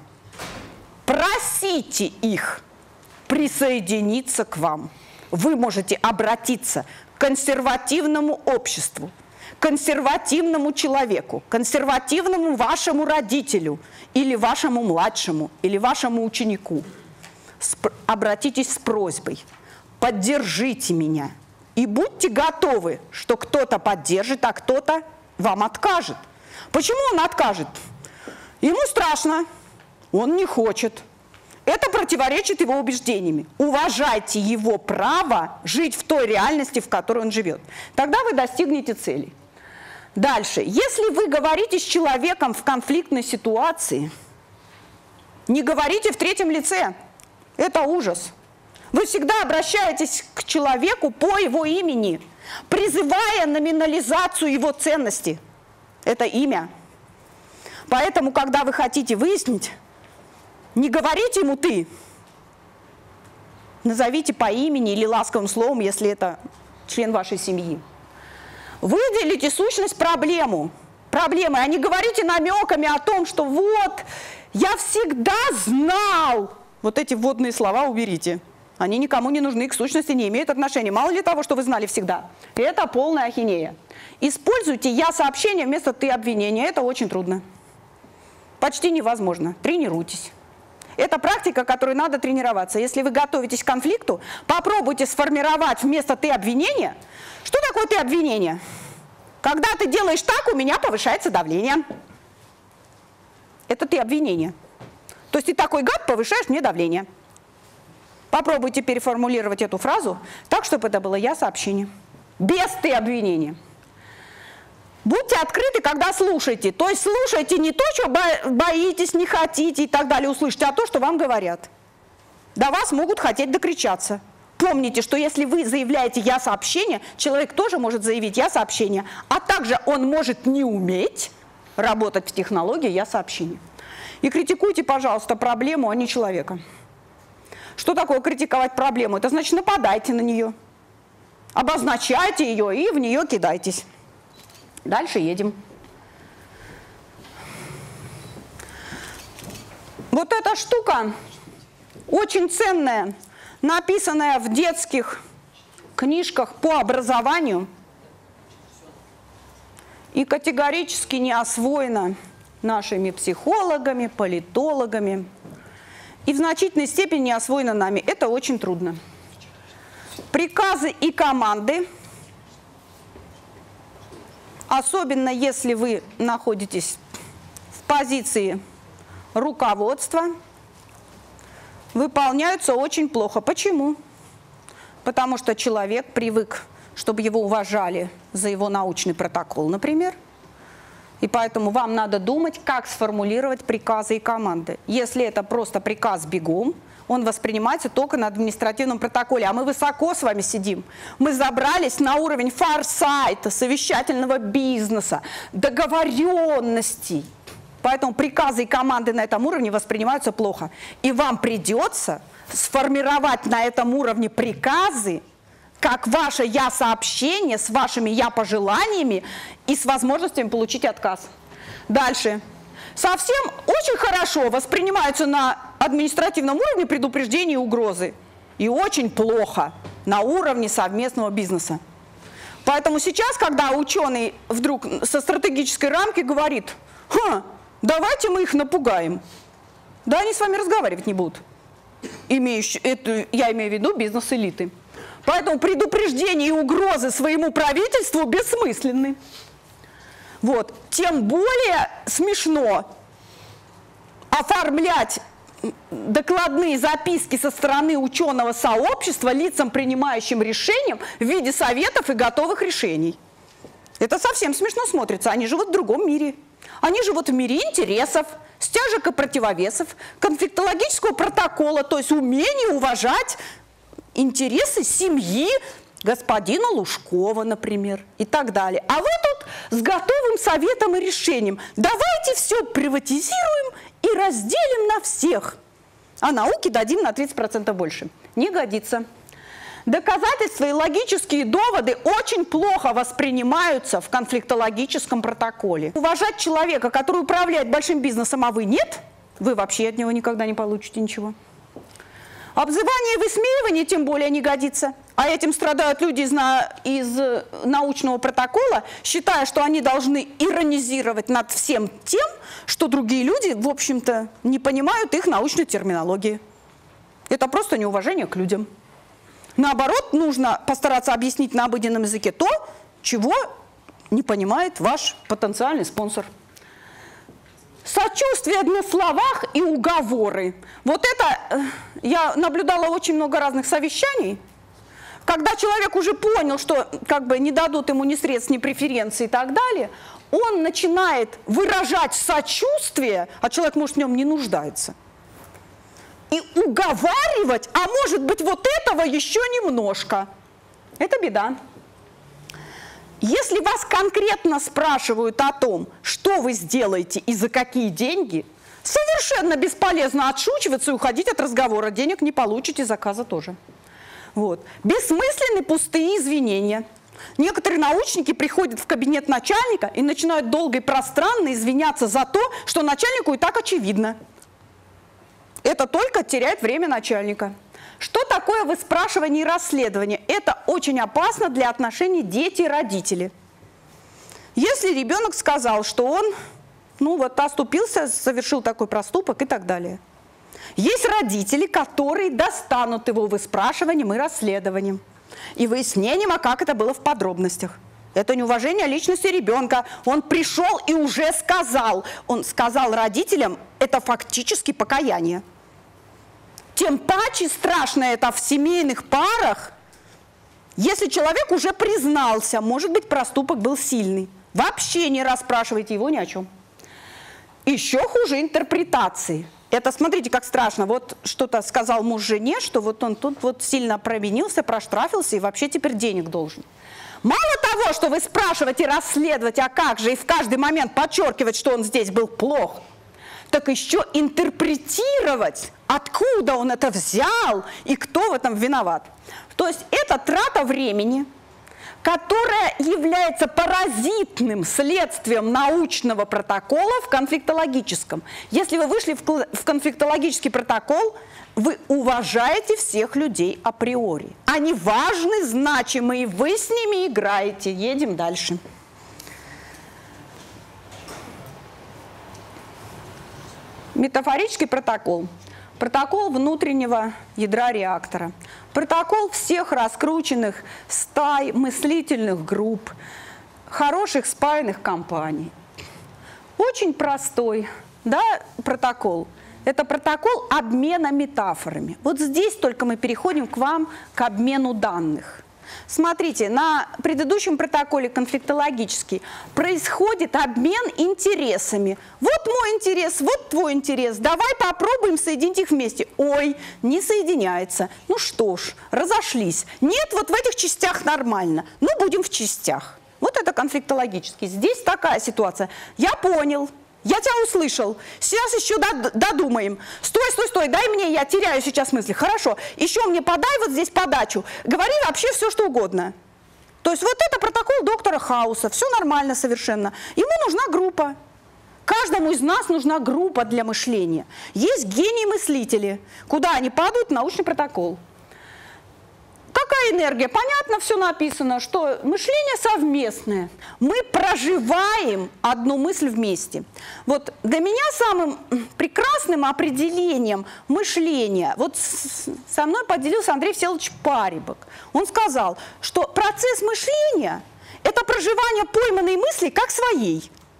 S1: Просите их присоединиться к вам. Вы можете обратиться к консервативному обществу, консервативному человеку, консервативному вашему родителю или вашему младшему, или вашему ученику. Сп- обратитесь с просьбой: поддержите меня. И будьте готовы, что кто-то поддержит, а кто-то вам откажет. Почему он откажет? Ему страшно, он не хочет. Это противоречит его убеждениями. Уважайте его право жить в той реальности, в которой он живет. Тогда вы достигнете цели. Дальше. Если вы говорите с человеком в конфликтной ситуации, не говорите в третьем лице. Это ужас. Вы всегда обращаетесь к человеку по его имени, призывая номинализацию его ценности. Это имя. Поэтому, когда вы хотите выяснить, не говорите ему «ты», назовите по имени или ласковым словом, если это член вашей семьи. Выделите сущность проблему, проблемы, а не говорите намеками о том, что вот, я всегда знал. Вот эти вводные слова уберите. Они никому не нужны, к сущности не имеют отношения. Мало ли того, что вы знали всегда. Это полная ахинея. Используйте «я-сообщение» вместо «ты-обвинение». Это очень трудно. Почти невозможно. Тренируйтесь. Это практика, которой надо тренироваться. Если вы готовитесь к конфликту, попробуйте сформировать вместо «ты-обвинение». Что такое «ты-обвинение»? Когда ты делаешь так, у меня повышается давление. Это «ты-обвинение». То есть ты такой гад, повышаешь мне давление. Попробуйте переформулировать эту фразу так, чтобы это было «я-сообщение». Без «ты-обвинения». Будьте открыты, когда слушаете. То есть слушайте не то, что боитесь, не хотите и так далее услышать, а то, что вам говорят. До вас могут хотеть докричаться. Помните, что если вы заявляете «я-сообщение», человек тоже может заявить «я-сообщение», а также он может не уметь работать в технологии «я-сообщение». И критикуйте, пожалуйста, проблему, а не человека. Что такое критиковать проблему? Это значит, нападайте на нее, обозначайте ее и в нее кидайтесь. Дальше едем. Вот эта штука очень ценная, написанная в детских книжках по образованию и категорически не освоена нашими психологами, политологами и в значительной степени не освоена нами. Это очень трудно. Приказы и команды, особенно если вы находитесь в позиции руководства, выполняются очень плохо. Почему? Потому что человек привык, чтобы его уважали за его научный протокол, например. И поэтому вам надо думать, как сформулировать приказы и команды. Если это просто приказ бегом, он воспринимается только на административном протоколе. А мы высоко с вами сидим. Мы забрались на уровень форсайта, совещательного бизнеса, договоренностей. Поэтому приказы и команды на этом уровне воспринимаются плохо. И вам придется сформировать на этом уровне приказы, как ваше «я-сообщение» с вашими «я-пожеланиями» и с возможностями получить отказ. Дальше. Совсем очень хорошо воспринимаются на административном уровне предупреждения и угрозы. И очень плохо на уровне совместного бизнеса. Поэтому сейчас, когда ученый вдруг со стратегической рамки говорит: «Ха, давайте мы их напугаем», да они с вами разговаривать не будут. Имеющие, это, я имею в виду бизнес-элиты. Поэтому предупреждения и угрозы своему правительству бессмысленны. Вот. Тем более смешно оформлять докладные записки со стороны ученого сообщества лицам, принимающим решениям в виде советов и готовых решений. Это совсем смешно смотрится. Они живут в другом мире. Они живут в мире интересов, стяжек и противовесов, конфликтологического протокола, то есть умения уважать интересы семьи господина Лужкова, например, и так далее. А вы тут с готовым советом и решением. Давайте все приватизируем и разделим на всех, а науке дадим на тридцать процентов больше. Не годится. Доказательства и логические доводы очень плохо воспринимаются в конфликтологическом протоколе. Уважать человека, который управляет большим бизнесом, а вы нет, вы вообще от него никогда не получите ничего. Обзывание и высмеивание тем более не годится. А этим страдают люди из, на, из научного протокола, считая, что они должны иронизировать над всем тем, что другие люди, в общем-то, не понимают их научной терминологии. Это просто неуважение к людям. Наоборот, нужно постараться объяснить на обыденном языке то, чего не понимает ваш потенциальный спонсор. Сочувствие на словах и уговоры. Вот это я наблюдала очень много разных совещаний, когда человек уже понял, что как бы не дадут ему ни средств, ни преференций и так далее, он начинает выражать сочувствие, а человек, может, в нем не нуждается. И уговаривать, а может быть, вот этого еще немножко. Это беда. Если вас конкретно спрашивают о том, что вы сделаете и за какие деньги, совершенно бесполезно отшучиваться и уходить от разговора. Денег не получите, заказа тоже. Вот. Бессмысленны пустые извинения. Некоторые научники приходят в кабинет начальника и начинают долго и пространно извиняться за то, что начальнику и так очевидно. Это только теряет время начальника. Что такое выспрашивание и расследование? Это очень опасно для отношений дети-родители. Если ребенок сказал, что он, ну вот, оступился, совершил такой проступок и так далее. Есть родители, которые достанут его выспрашиванием и расследованием. И выяснением, а как это было в подробностях. Это неуважение личности ребенка. Он пришел и уже сказал. Он сказал родителям, это фактически покаяние. Тем паче страшно это в семейных парах, если человек уже признался, может быть, проступок был сильный. Вообще не расспрашивайте его ни о чем. Еще хуже интерпретации. Это, смотрите, как страшно. Вот что-то сказал муж жене, что вот он тут вот сильно провинился, проштрафился и вообще теперь денег должен. Мало того, что вы спрашиваете, расследовать, а как же, и в каждый момент подчеркивать, что он здесь был плох, так еще интерпретировать, откуда он это взял и кто в этом виноват. То есть это трата времени, которая является паразитным следствием научного протокола в конфликтологическом. Если вы вышли в конфликтологический протокол, вы уважаете всех людей априори. Они важны, значимы, и вы с ними играете. Едем дальше. Метафорический протокол. Протокол внутреннего ядра реактора. Протокол всех раскрученных стай, мыслительных групп, хороших спаянных компаний. Очень простой, да, протокол. Это протокол обмена метафорами. Вот здесь только мы переходим к вам к обмену данных. Смотрите, на предыдущем протоколе конфликтологический происходит обмен интересами. Вот мой интерес, вот твой интерес. Давай попробуем соединить их вместе. Ой, не соединяется. Ну что ж, разошлись. Нет, вот в этих частях нормально. Ну, будем в частях. Вот это конфликтологический. Здесь такая ситуация. Я понял. Я тебя услышал. Сейчас еще додумаем. Стой, стой, стой, дай мне, я теряю сейчас мысли. Хорошо, еще мне подай вот здесь подачу. Говори вообще все, что угодно. То есть вот это протокол доктора Хауса. Все нормально совершенно. Ему нужна группа. Каждому из нас нужна группа для мышления. Есть гении-мыслители. Куда они падают? Научный протокол. Какая энергия? Понятно, все написано, что мышление совместное. Мы проживаем одну мысль вместе. Вот для меня самым прекрасным определением мышления, вот со мной поделился Андрей Всеволодович Парибок. Он сказал, что процесс мышления – это проживание пойманной мысли как своей.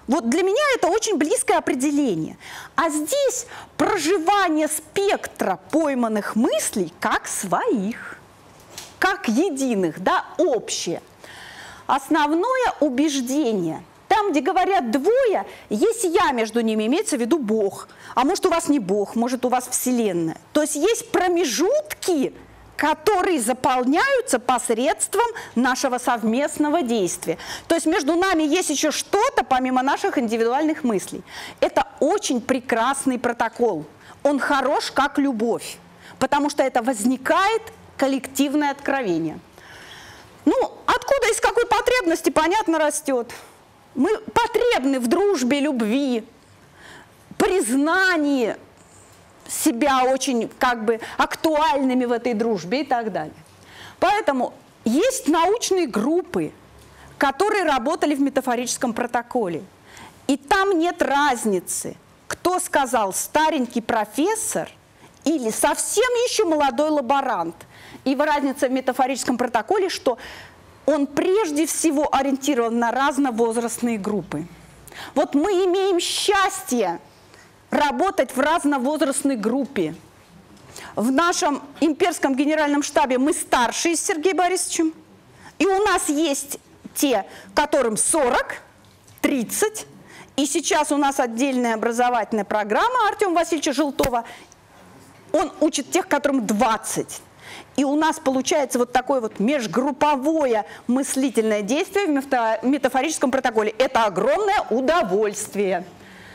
S1: Вот для меня это очень близкое определение. А здесь проживание спектра пойманных мыслей как своих, как единых, да, общее. Основное убеждение. Там, где говорят двое, есть я между ними, имеется в виду Бог. А может, у вас не Бог, может, у вас Вселенная. То есть есть промежутки, которые заполняются посредством нашего совместного действия. То есть между нами есть еще что-то, помимо наших индивидуальных мыслей. Это очень прекрасный протокол. Он хорош, как любовь, потому что это возникает коллективное откровение. Ну, откуда, из какой потребности, понятно, растет. Мы потребны в дружбе, любви, признании себя очень как бы актуальными в этой дружбе и так далее. Поэтому есть научные группы, которые работали в метафорическом протоколе. И там нет разницы, кто сказал, старенький профессор или совсем еще молодой лаборант. И разница в метафорическом протоколе, что он прежде всего ориентирован на разновозрастные группы. Вот мы имеем счастье работать в разновозрастной группе. В нашем имперском генеральном штабе мы старшие с Сергеем Борисовичем, и у нас есть те, которым сорок, тридцать, и сейчас у нас отдельная образовательная программа Артема Васильевича Желтова, он учит тех, которым двадцать. И у нас получается вот такое вот межгрупповое мыслительное действие в метафорическом протоколе. Это огромное удовольствие.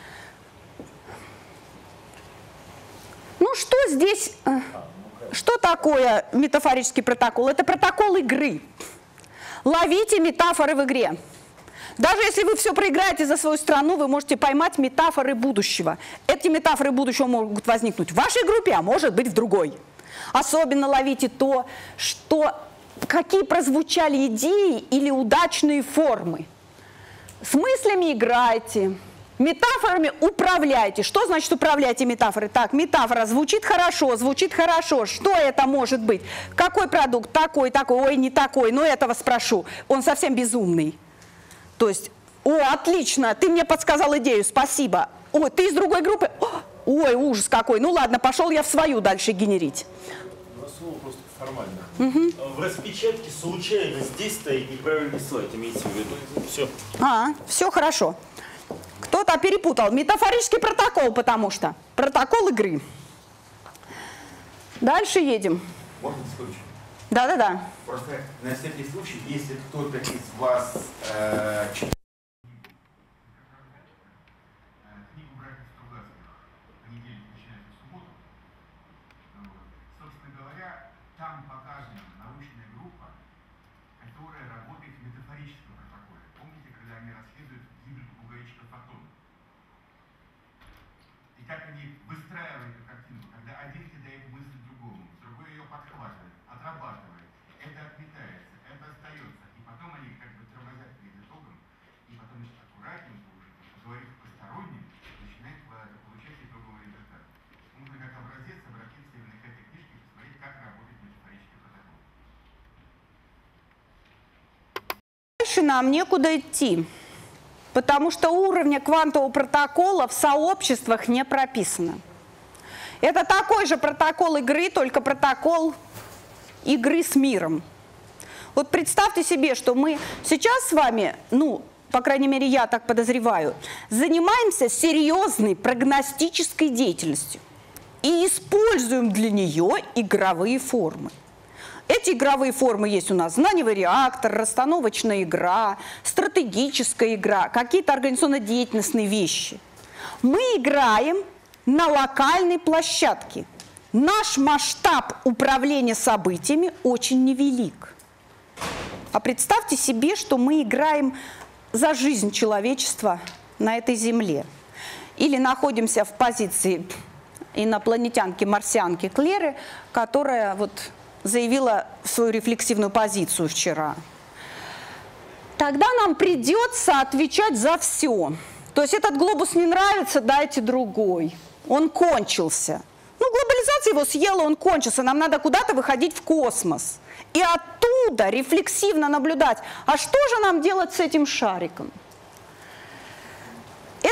S1: Ну что здесь, что такое метафорический протокол? Это протокол игры. Ловите метафоры в игре. Даже если вы все проиграете за свою страну, вы можете поймать метафоры будущего. Эти метафоры будущего могут возникнуть в вашей группе, а может быть в другой. Особенно ловите то, что, какие прозвучали идеи или удачные формы. С мыслями играйте. Метафорами управляйте. Что значит управляйте метафорой? Так, метафора звучит хорошо, звучит хорошо. Что это может быть? Какой продукт? Такой, такой. Ой, не такой. Но этого спрошу. Он совсем безумный. То есть, о, отлично, ты мне подсказал идею, спасибо. Ой, ты из другой группы? Ой, ужас какой. Ну ладно, пошел я в свою дальше генерить.
S2: Два слова просто формально.
S1: Угу.
S2: В распечатке случайно здесь стоит неправильный слайд, имейте в виду. Все.
S1: А, все хорошо. Кто-то перепутал. Метафорический протокол, потому что. Протокол игры. Дальше едем.
S4: Можно секундочку?
S1: Да-да-да.
S4: Просто на всякий случай, если кто-то из вас э, читает книгу братьев Стругацких «Понедельник начинается в субботу», вот, собственно говоря, там показана научная группа, которая работает в метафорическом протоколе. Помните, когда они расследуют гибель попугайчика Фотона? И как они выстраивают эту картину, когда один кидает мысль другому, другой ее подхватывает, отрабатывает, это отметается, это остается, и потом они как бы тормозят перед итогом, и потом аккуратненько уже, поговорив посторонним, начинают получать итоговый результат. Нужно как образец обратиться именно к этой книжке и посмотреть, как работает метафорический протокол.
S1: Дальше нам некуда идти. Потому что уровня квантового протокола в сообществах не прописано. Это такой же протокол игры, только протокол игры с миром. Вот представьте себе, что мы сейчас с вами, ну, по крайней мере, я так подозреваю, занимаемся серьезной прогностической деятельностью и используем для нее игровые формы. Эти игровые формы есть у нас: знаниевый реактор, расстановочная игра, стратегическая игра, какие-то организационно-деятельностные вещи. Мы играем на локальной площадке. Наш масштаб управления событиями очень невелик. А представьте себе, что мы играем за жизнь человечества на этой Земле. Или находимся в позиции инопланетянки-марсианки Клеры, которая вот заявила свою рефлексивную позицию вчера. Тогда нам придется отвечать за все. То есть этот глобус не нравится, дайте другой. Он кончился. Ну, глобализация его съела, он кончился. Нам надо куда-то выходить в космос. И оттуда рефлексивно наблюдать, а что же нам делать с этим шариком?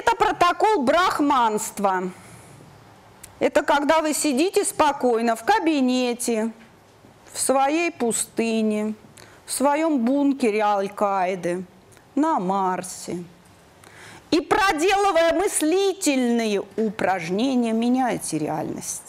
S1: Это протокол брахманства. Это когда вы сидите спокойно в кабинете, в своей пустыне, в своем бункере Аль-Каиды, на Марсе. И, проделывая мыслительные упражнения, меняете реальность.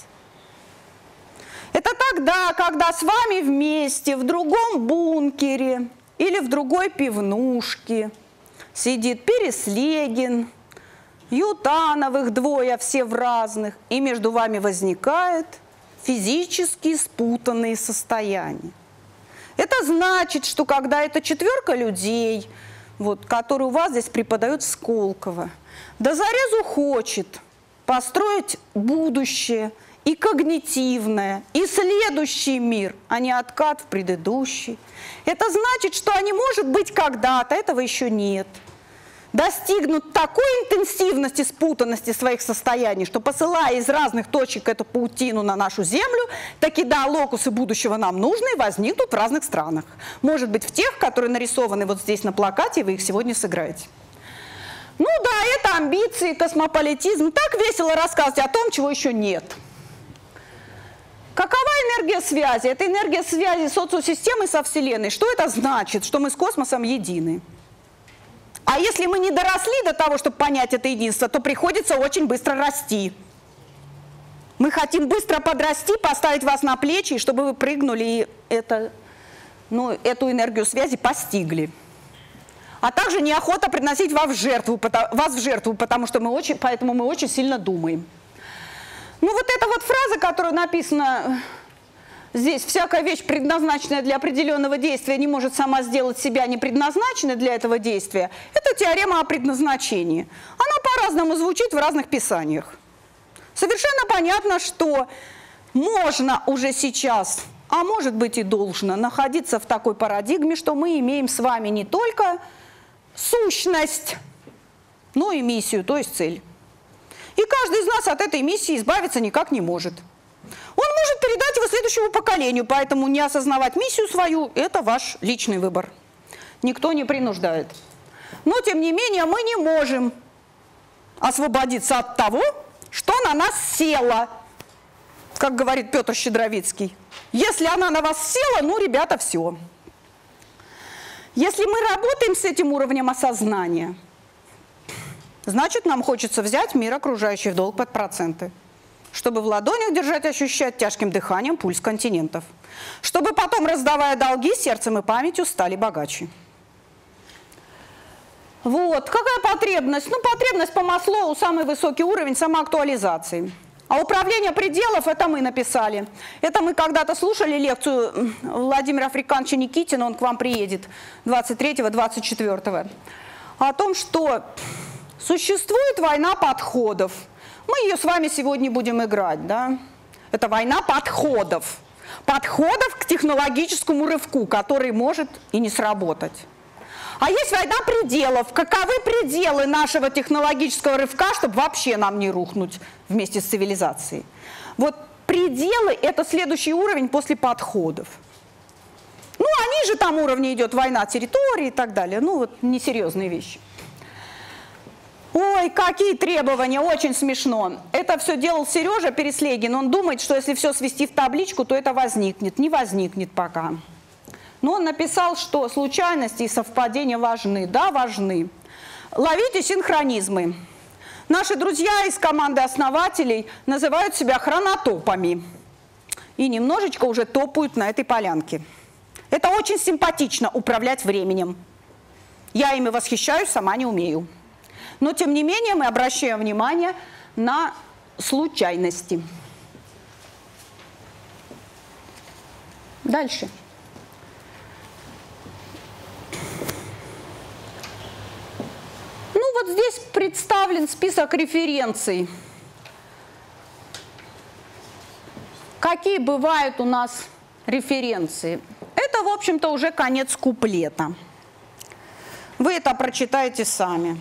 S1: Это тогда, когда с вами вместе в другом бункере или в другой пивнушке сидит Переслегин, Ютановых двое, все в разных, и между вами возникает физически спутанные состояния. Это значит, что когда эта четверка людей, вот, которые у вас здесь преподают Сколково, до зарезу хочет построить будущее и когнитивное, и следующий мир, а не откат в предыдущий. Это значит, что они, может быть, когда-то, этого еще нет, достигнут такой интенсивности спутанности своих состояний, что, посылая из разных точек эту паутину на нашу Землю, таки да, локусы будущего нам нужны и возникнут в разных странах. Может быть, в тех, которые нарисованы вот здесь на плакате, и вы их сегодня сыграете. Ну да, это амбиции, космополитизм. Так весело рассказывать о том, чего еще нет. Какова энергия связи? Это энергия связи социосистемы со Вселенной. Что это значит? Что мы с космосом едины. А если мы не доросли до того, чтобы понять это единство, то приходится очень быстро расти. Мы хотим быстро подрасти, поставить вас на плечи, чтобы вы прыгнули и это, ну, эту энергию связи постигли. А также неохота приносить вас в жертву, вас в жертву, потому что мы очень, поэтому мы очень сильно думаем. Ну вот эта вот фраза, которая написана здесь, всякая вещь, предназначенная для определенного действия, не может сама сделать себя не предназначенной для этого действия, это теорема о предназначении. Она по-разному звучит в разных писаниях. Совершенно понятно, что можно уже сейчас, а может быть и должно, находиться в такой парадигме, что мы имеем с вами не только сущность, но и миссию, то есть цель. И каждый из нас от этой миссии избавиться никак не может. Он может передать его следующему поколению, поэтому не осознавать миссию свою – это ваш личный выбор. Никто не принуждает. Но, тем не менее, мы не можем освободиться от того, что на нас село, как говорит Петр Щедровицкий. Если она на вас села, ну, ребята, все. Если мы работаем с этим уровнем осознания, значит, нам хочется взять мир окружающий в долг под проценты, чтобы в ладонях держать, ощущать тяжким дыханием пульс континентов, чтобы потом, раздавая долги, сердцем и памятью стали богаче. Вот, какая потребность? Ну, потребность по Маслоу, самый высокий уровень самоактуализации. А управление пределов, это мы написали. Это мы когда-то слушали лекцию Владимира Африкановича Никитина, он к вам приедет двадцать третьего — двадцать четвёртого, о том, что существует война подходов. Мы ее с вами сегодня будем играть, да? Это война подходов. Подходов к технологическому рывку, который может и не сработать. А есть война пределов. Каковы пределы нашего технологического рывка, чтобы вообще нам не рухнуть вместе с цивилизацией? Вот пределы – это следующий уровень после подходов. Ну, а ниже там уровня идет война территории и так далее. Ну, вот несерьезные вещи. Ой, какие требования, очень смешно. Это все делал Сережа Переслегин. Он думает, что если все свести в табличку, то это возникнет. Не возникнет пока. Но он написал, что случайности и совпадения важны. Да, важны. Ловите синхронизмы. Наши друзья из команды основателей называют себя хронотопами. И немножечко уже топают на этой полянке. Это очень симпатично управлять временем. Я ими восхищаюсь, сама не умею. Но, тем не менее, мы обращаем внимание на случайности. Дальше. Ну, вот здесь представлен список референций. Какие бывают у нас референции? Это, в общем-то, уже конец куплета. Вы это прочитаете сами.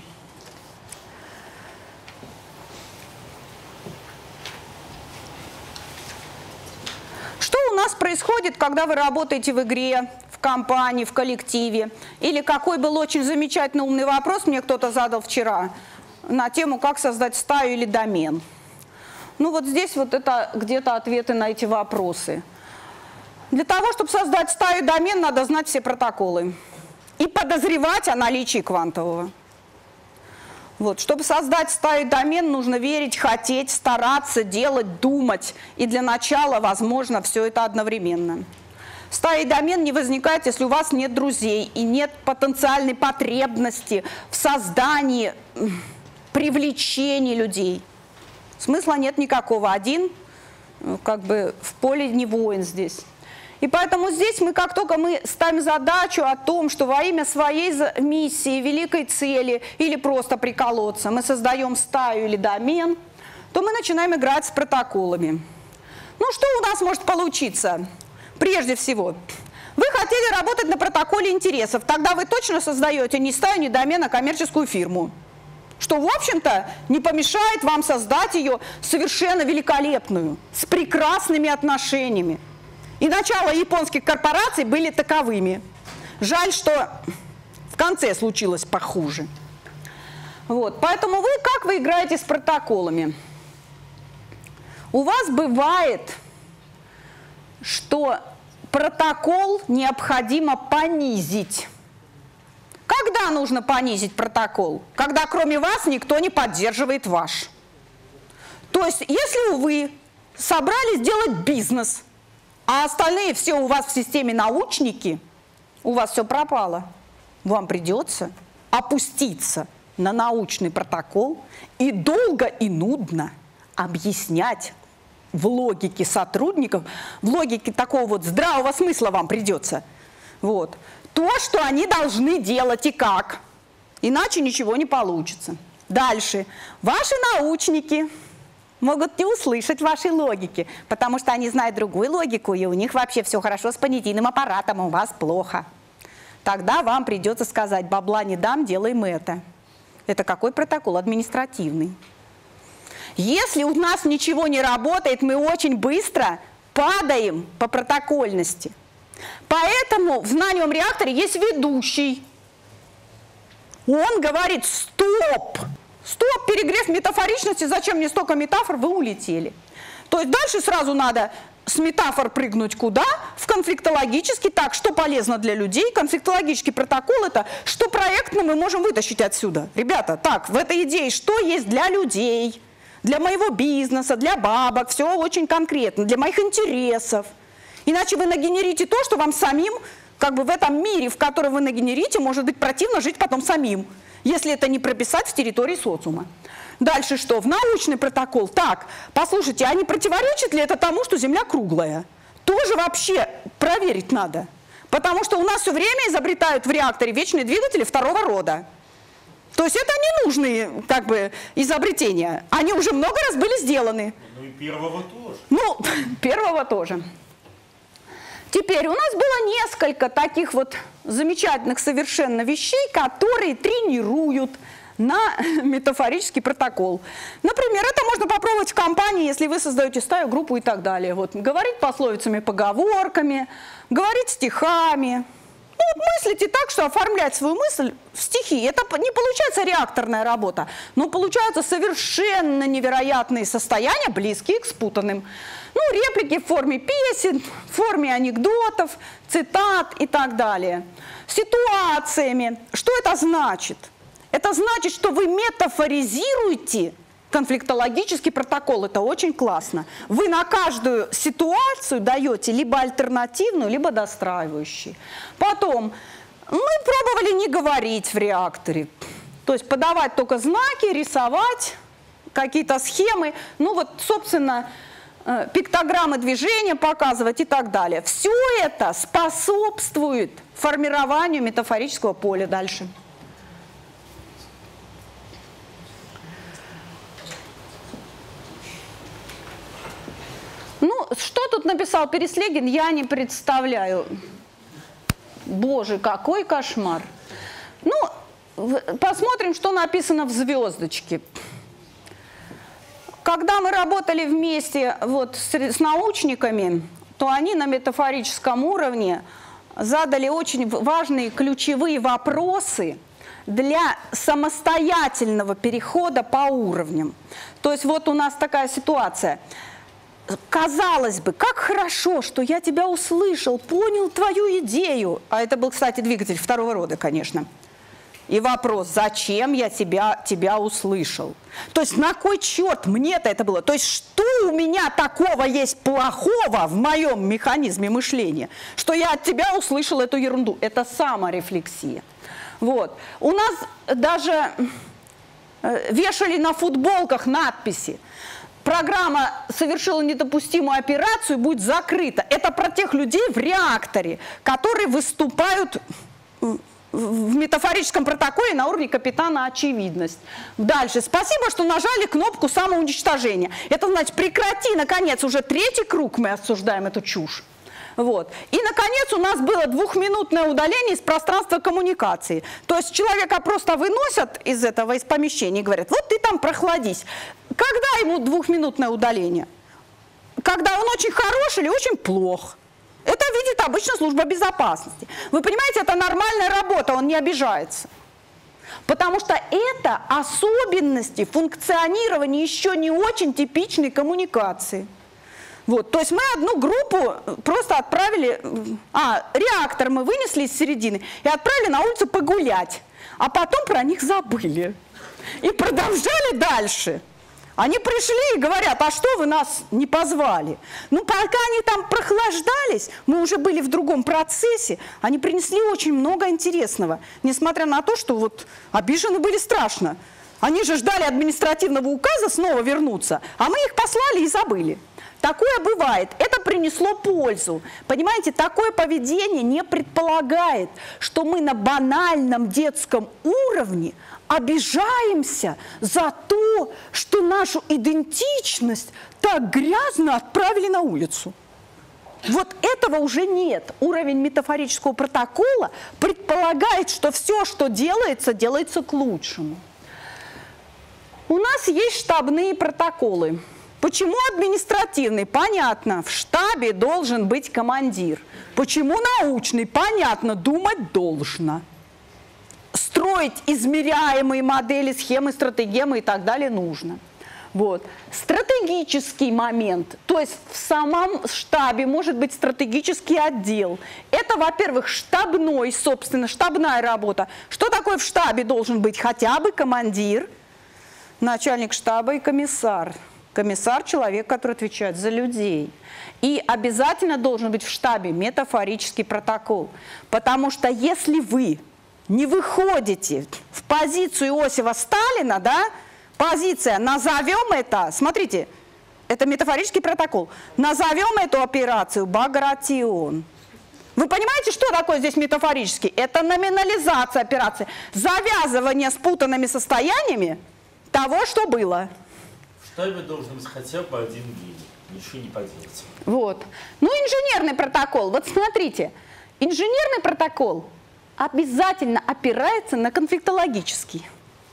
S1: Что у нас происходит, когда вы работаете в игре, в компании, в коллективе? Или какой был очень замечательный умный вопрос, мне кто-то задал вчера. на тему «Как создать стаю или домен». Ну вот здесь вот это где-то ответы на эти вопросы. Для того, чтобы создать стаю и домен, надо знать все протоколы и подозревать о наличии квантового. Вот. Чтобы создать стаю и домен, нужно верить, хотеть, стараться, делать, думать. И для начала, возможно, все это одновременно. Стая и домен не возникает, если у вас нет друзей и нет потенциальной потребности в создании, привлечении людей. Смысла нет никакого. Один как бы в поле не воин здесь. И поэтому здесь мы, как только мы ставим задачу о том, что во имя своей миссии, великой цели или просто приколоться, мы создаем стаю или домен, то мы начинаем играть с протоколами. Ну, что у нас может получиться? Прежде всего, вы хотели работать на протоколе интересов, тогда вы точно создаете не стаю, не домен, а коммерческую фирму. Что, в общем-то, не помешает вам создать ее совершенно великолепную, с прекрасными отношениями. И начало японских корпораций были таковыми. Жаль, что в конце случилось похуже. Вот. Поэтому вы, как вы играете с протоколами? У вас бывает, что протокол необходимо понизить. Когда нужно понизить протокол? Когда кроме вас никто не поддерживает ваш. То есть, если вы собрались делать бизнес, а остальные все у вас в системе научники, у вас все пропало, вам придется опуститься на научный протокол и долго и нудно объяснять в логике сотрудников, в логике такого вот здравого смысла вам придется, вот, то, что они должны делать и как, иначе ничего не получится. Дальше. Ваши научники могут не услышать вашей логики, потому что они знают другую логику, и у них вообще все хорошо с понятийным аппаратом, а у вас плохо. Тогда вам придется сказать: бабла не дам, делаем это. Это какой протокол? Административный. Если у нас ничего не работает, мы очень быстро падаем по протокольности. Поэтому в знаниевом реакторе есть ведущий. Он говорит: стоп! Стоп, перегрев метафоричности, зачем мне столько метафор, вы улетели. То есть дальше сразу надо с метафор прыгнуть куда? В конфликтологический. Так, что полезно для людей? Конфликтологический протокол – это что проектно мы можем вытащить отсюда. Ребята, так, в этой идее что есть для людей, для моего бизнеса, для бабок, все очень конкретно, для моих интересов. Иначе вы нагенерите то, что вам самим, как бы в этом мире, в котором вы нагенерите, может быть противно жить потом самим, если это не прописать в территории социума. Дальше что? В научный протокол. Так, послушайте, а не противоречит ли это тому, что Земля круглая? Тоже вообще проверить надо. Потому что у нас все время изобретают в реакторе вечные двигатели второго рода. То есть это ненужные как бы изобретения. Они уже много раз были сделаны.
S2: Ну и первого тоже.
S1: Ну, первого тоже. Теперь у нас было несколько таких вот замечательных совершенно вещей, которые тренируют на метафорический протокол. Например, это можно попробовать в компании, если вы создаете стаю, группу и так далее. Вот, говорить пословицами, поговорками, говорить стихами. Ну, вот мыслите так, что оформлять свою мысль в стихи. Это не получается реакторная работа, но получаются совершенно невероятные состояния, близкие к спутанным. Ну, реплики в форме песен, в форме анекдотов, цитат и так далее. Ситуациями. Что это значит? Это значит, что вы метафоризируете конфликтологический протокол. Это очень классно. Вы на каждую ситуацию даете либо альтернативную, либо достраивающую. Потом, мы пробовали не говорить в реакторе. То есть подавать только знаки, рисовать какие-то схемы. Ну вот, собственно, пиктограммы движения показывать и так далее. Все это способствует формированию метафорического поля дальше. Ну, что тут написал Переслегин, я не представляю. Боже, какой кошмар. Ну, посмотрим, что написано в звездочке. Когда мы работали вместе вот с, с научниками, то они на метафорическом уровне задали очень важные ключевые вопросы для самостоятельного перехода по уровням. То есть вот у нас такая ситуация. Казалось бы, как хорошо, что я тебя услышал, понял твою идею. А это был, кстати, двигатель второго рода, конечно. И вопрос, зачем я тебя, тебя услышал? То есть на кой черт мне-то это было? То есть что у меня такого есть плохого в моем механизме мышления, что я от тебя услышал эту ерунду? Это саморефлексия. Вот. У нас даже вешали на футболках надписи: программа совершила недопустимую операцию, будет закрыта. Это про тех людей в реакторе, которые выступают в метафорическом протоколе на уровне капитана очевидность. Дальше. Спасибо, что нажали кнопку самоуничтожения. Это значит, прекрати, наконец, уже третий круг мы обсуждаем эту чушь. Вот. И, наконец, у нас было двухминутное удаление из пространства коммуникации. То есть человека просто выносят из этого, из помещения и говорят: вот ты там прохладись. Когда ему двухминутное удаление? Когда он очень хорош или очень плох? Это видит обычно служба безопасности. Вы понимаете, это нормальная работа, он не обижается. Потому что это особенности функционирования еще не очень типичной коммуникации. Вот, то есть мы одну группу просто отправили, а, реактор мы вынесли из середины и отправили на улицу погулять, а потом про них забыли и продолжали дальше. Они пришли и говорят: а что вы нас не позвали? Ну, пока они там прохлаждались, мы уже были в другом процессе, они принесли очень много интересного, несмотря на то, что вот обижены были страшно. Они же ждали административного указа снова вернуться, а мы их послали и забыли. Такое бывает, это принесло пользу. Понимаете, такое поведение не предполагает, что мы на банальном детском уровне обижаемся за то, что нашу идентичность так грязно отправили на улицу. Вот этого уже нет. Уровень метафорического протокола предполагает, что все, что делается, делается к лучшему. У нас есть штабные протоколы. Почему административный? Понятно, в штабе должен быть командир. Почему научный? Понятно, думать должно. Строить измеряемые модели, схемы, стратегемы и так далее нужно. Вот. Стратегический момент, то есть в самом штабе может быть стратегический отдел. Это, во-первых, штабной, собственно, штабная работа. Что такое в штабе должен быть? Хотя бы командир, начальник штаба и комиссар. Комиссар – человек, который отвечает за людей. И обязательно должен быть в штабе метафорический протокол. Потому что если вы не выходите в позицию Иосифа Сталина, да, позиция, назовем это, смотрите, это метафорический протокол, назовем эту операцию Багратион. Вы понимаете, что такое здесь метафорический? Это номинализация операции, завязывание спутанными состояниями того, что было.
S2: В штабе должен быть хотя бы один гений, ничего не поделать.
S1: Вот. Ну, инженерный протокол. Вот смотрите, инженерный протокол обязательно опирается на конфликтологический.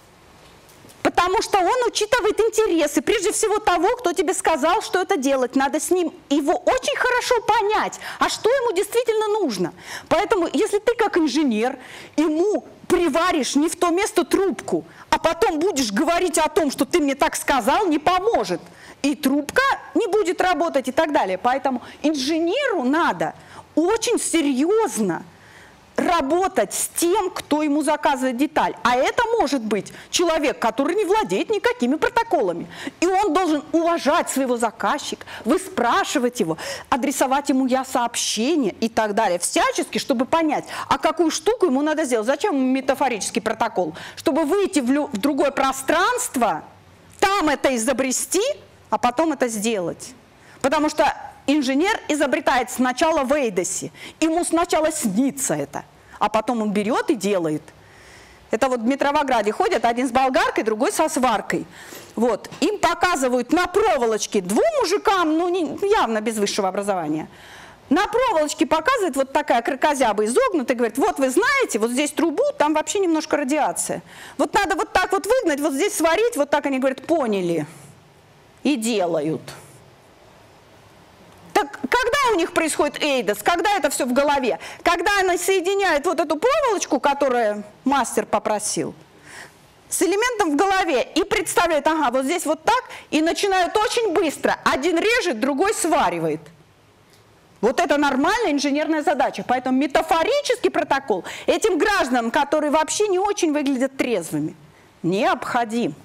S1: Потому что он учитывает интересы, прежде всего того, кто тебе сказал, что это делать. Надо с ним его очень хорошо понять, а что ему действительно нужно. Поэтому, если ты как инженер ему приваришь не в то место трубку, а потом будешь говорить о том, что ты мне так сказал, не поможет. И трубка не будет работать и так далее. Поэтому инженеру надо очень серьезно работать с тем, кто ему заказывает деталь. А это может быть человек, который не владеет никакими протоколами. И он должен уважать своего заказчика, выспрашивать его, адресовать ему я сообщение и так далее. Всячески, чтобы понять, а какую штуку ему надо сделать. Зачем ему метафорический протокол? Чтобы выйти в, в другое пространство, там это изобрести, а потом это сделать. Потому что инженер изобретает сначала в Эйдосе, ему сначала снится это, а потом он берет и делает. Это вот в Дмитровограде ходят, один с болгаркой, другой со сваркой. Вот. Им показывают на проволочке двум мужикам, ну не, явно без высшего образования, на проволочке показывает вот такая кракозяба изогнутая, говорит: вот вы знаете, вот здесь трубу, там вообще немножко радиация. Вот надо вот так вот выгнать, вот здесь сварить, вот так они говорят: поняли. И делают. Так когда у них происходит эйдос? Когда это все в голове? Когда она соединяет вот эту проволочку, которую мастер попросил, с элементом в голове и представляет, ага, вот здесь вот так, и начинают очень быстро. Один режет, другой сваривает. Вот это нормальная инженерная задача. Поэтому метафорический протокол этим гражданам, которые вообще не очень выглядят трезвыми, необходим.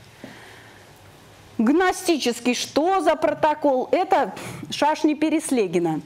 S1: Гностический, что за протокол? Это шашни Переслегина.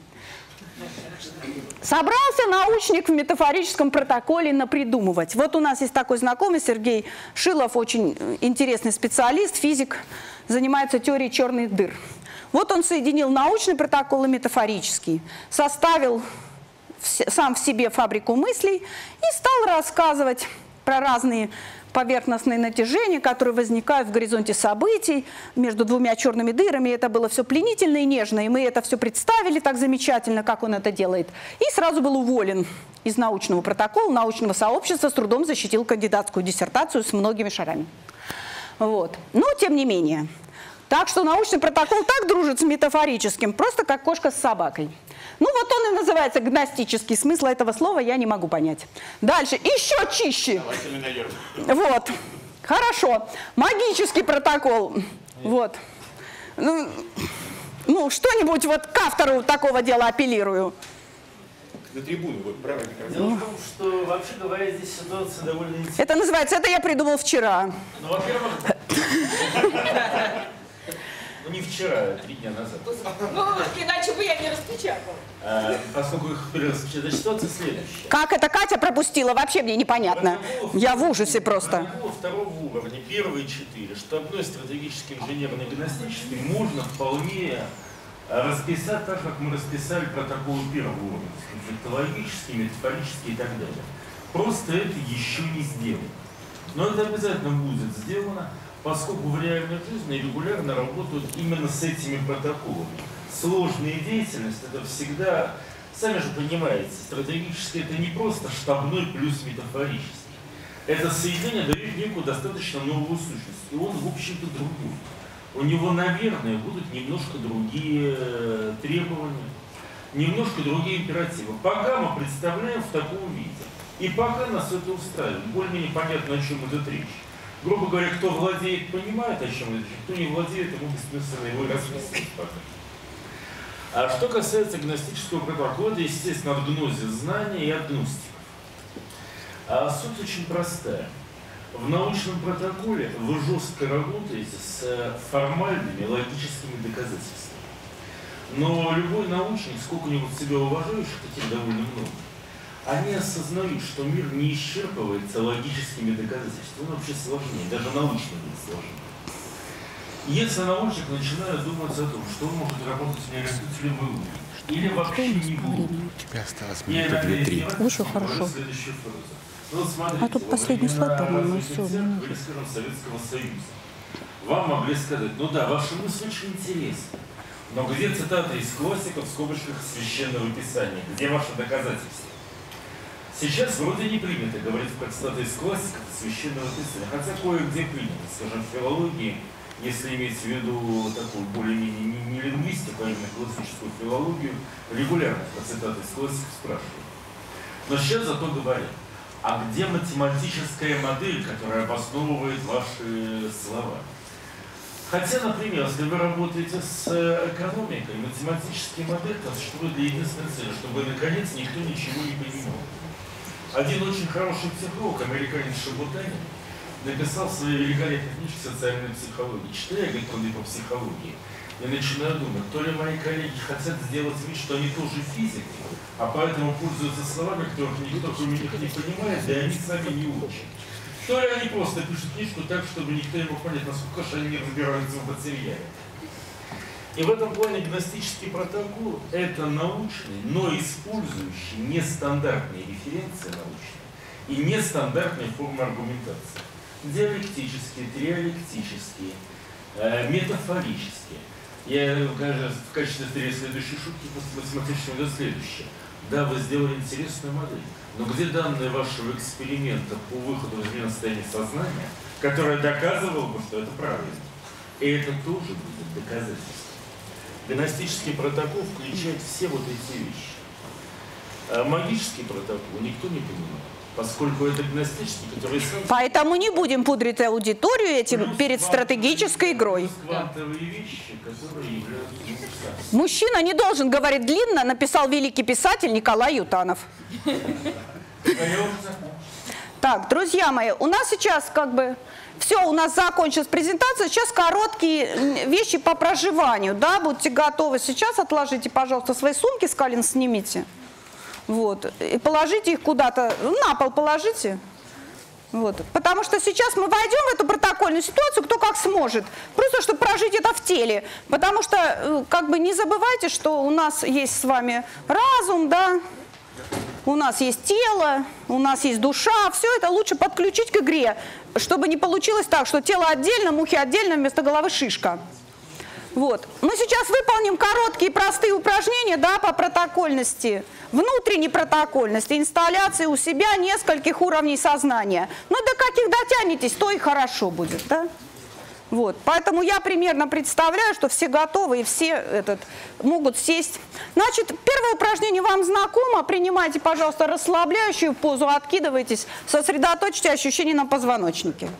S1: Собрался научник в метафорическом протоколе напридумывать. Вот у нас есть такой знакомый Сергей Шилов, очень интересный специалист, физик, занимается теорией черных дыр. Вот он соединил научный протокол и метафорический, составил сам в себе фабрику мыслей и стал рассказывать про разные поверхностные натяжения, которые возникают в горизонте событий между двумя черными дырами. Это было все пленительно и нежно, и мы это все представили так замечательно, как он это делает. И сразу был уволен из научного протокола, научного сообщества, с трудом защитил кандидатскую диссертацию с многими шарами. Вот. Но тем не менее. Так что научный протокол так дружит с метафорическим, просто как кошка с собакой. Ну вот он и называется гностический. Смысл этого слова я не могу понять. Дальше, еще чище. Вот, хорошо. Магический протокол. Вот. Ну, ну что-нибудь вот к автору такого дела апеллирую.
S5: На трибуну, вот правильно.
S2: Дело в том, что, вообще говоря, здесь ситуация довольно интересная.
S1: Это называется, это я придумал вчера.
S2: Ну, во-первых... Ну, не вчера, три дня назад.
S6: Ну, иначе бы я не распечатала.
S2: А, поскольку их перераспечатать, ситуация следующая.
S1: Как это Катя пропустила, вообще мне непонятно. Я в ужасе просто.
S2: Протокол второго уровня, первые четыре, штабной стратегический инженерный гностический, можно вполне расписать так, как мы расписали протоколы первого уровня. Конфликтологический, метафорический и так далее. Просто это еще не сделано. Но это обязательно будет сделано, поскольку в реальной жизни регулярно работают именно с этими протоколами. Сложная деятельность – это всегда, сами же понимаете, стратегически это не просто штабной плюс метафорический. Это соединение дает некую достаточно новую сущность, и он, в общем-то, другой. У него, наверное, будут немножко другие требования, немножко другие императивы. Пока мы представляем в таком виде, и пока нас это устраивает, более-менее понятно, о чем идет речь. Грубо говоря, кто владеет, понимает, о чем это, кто не владеет, ему бессмысленно его расписывать пока. А что касается гностического протокола, это, естественно, от гнозис знания и от гностиков. А суть очень простая. В научном протоколе вы жестко работаете с формальными логическими доказательствами. Но любой научник, сколько-нибудь себя уважающих, таких довольно много, они осознают, что мир не исчерпывается логическими доказательствами, он вообще сложнее, даже научно будет сложнее. Если научник начинает думать о том, что он может работать в нераспределенном уровне, или вообще не будет, я иногда
S1: Очень хорошо.
S2: следующую фразу. Ну, смотрите,
S1: А тут последний слайд, по-моему, все.
S2: Или, скажем, Советского Союза. Вам могли сказать, ну да, ваша мысль очень интересна, но где цитаты из классиков в скобочках священного писания, где ваши доказательства? Сейчас вроде не принято говорить про цитаты из классиков священного писания, хотя кое-где принято, скажем, в филологии, если иметь в виду такую более-менее не, не лингвистику, а именно классическую филологию, регулярно про цитаты из классиков спрашивают. Но сейчас зато говорят, а где математическая модель, которая обосновывает ваши слова? Хотя, например, если вы работаете с экономикой, математические модели существуют для единственной цели, чтобы, наконец, никто ничего не понимал. Один очень хороший психолог, американец Шабутанин, написал в своей великолепной книжке «Социальная психология». Читая, говорит, он и по психологии, я начинаю думать, то ли мои коллеги хотят сделать вид, что они тоже физики, а поэтому пользуются словами, которых никто кроме них не понимает, да и они сами не учат. То ли они просто пишут книжку так, чтобы никто не мог понять, насколько же они не разбираются в материале. И в этом плане гностический протокол – это научный, но использующий нестандартные референции научные и нестандартные формы аргументации. Диалектические, триалектические, э, метафорические. Я в качестве следующей шутки математического идет следующее. Да, вы сделали интересную модель, но где данные вашего эксперимента по выходу из измененного состояния сознания, которое доказывало бы, что это правильно? И это тоже будет доказательство. Гностический протокол включает все вот эти вещи. А магический протокол никто не понимает, поскольку это гностический, который сам...
S1: Поэтому не будем пудрить аудиторию этим
S2: Плюс
S1: перед стратегической игрой.
S2: плюс квантовые вещи, которые являются...
S1: Мужчина не должен говорить длинно, написал великий писатель Николай Ютанов. Так, друзья мои, у нас сейчас как бы все, у нас закончилась презентация. Сейчас короткие вещи по проживанию, да, будьте готовы. Сейчас отложите, пожалуйста, свои сумки с колен снимите. Вот, и положите их куда-то, на пол положите. Вот. Потому что сейчас мы войдем в эту протокольную ситуацию, кто как сможет, просто чтобы прожить это в теле. Потому что, как бы, не забывайте, что у нас есть с вами разум, да, у нас есть тело, у нас есть душа, все это лучше подключить к игре, чтобы не получилось так, что тело отдельно, мухи отдельно, вместо головы шишка. Вот. Мы сейчас выполним короткие простые упражнения, да, по протокольности, внутренней протокольности, инсталляции у себя нескольких уровней сознания. Но до каких дотянетесь, то и хорошо будет, да? Вот. Поэтому я примерно представляю, что все готовы и все этот, могут сесть. Значит, первое упражнение вам знакомо. Принимайте, пожалуйста, расслабляющую позу, откидывайтесь, сосредоточьте ощущения на позвоночнике.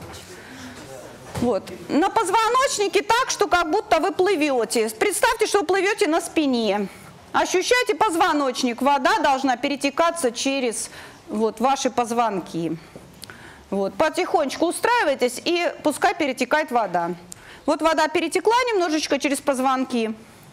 S1: Вот. На позвоночнике так, что как будто вы плывете. Представьте, что вы плывете на спине. Ощущайте позвоночник. Вода должна перетекаться через вот, ваши позвонки. Вот. Потихонечку устраивайтесь, и пускай перетекает вода. Вот вода перетекла немножечко через позвонки.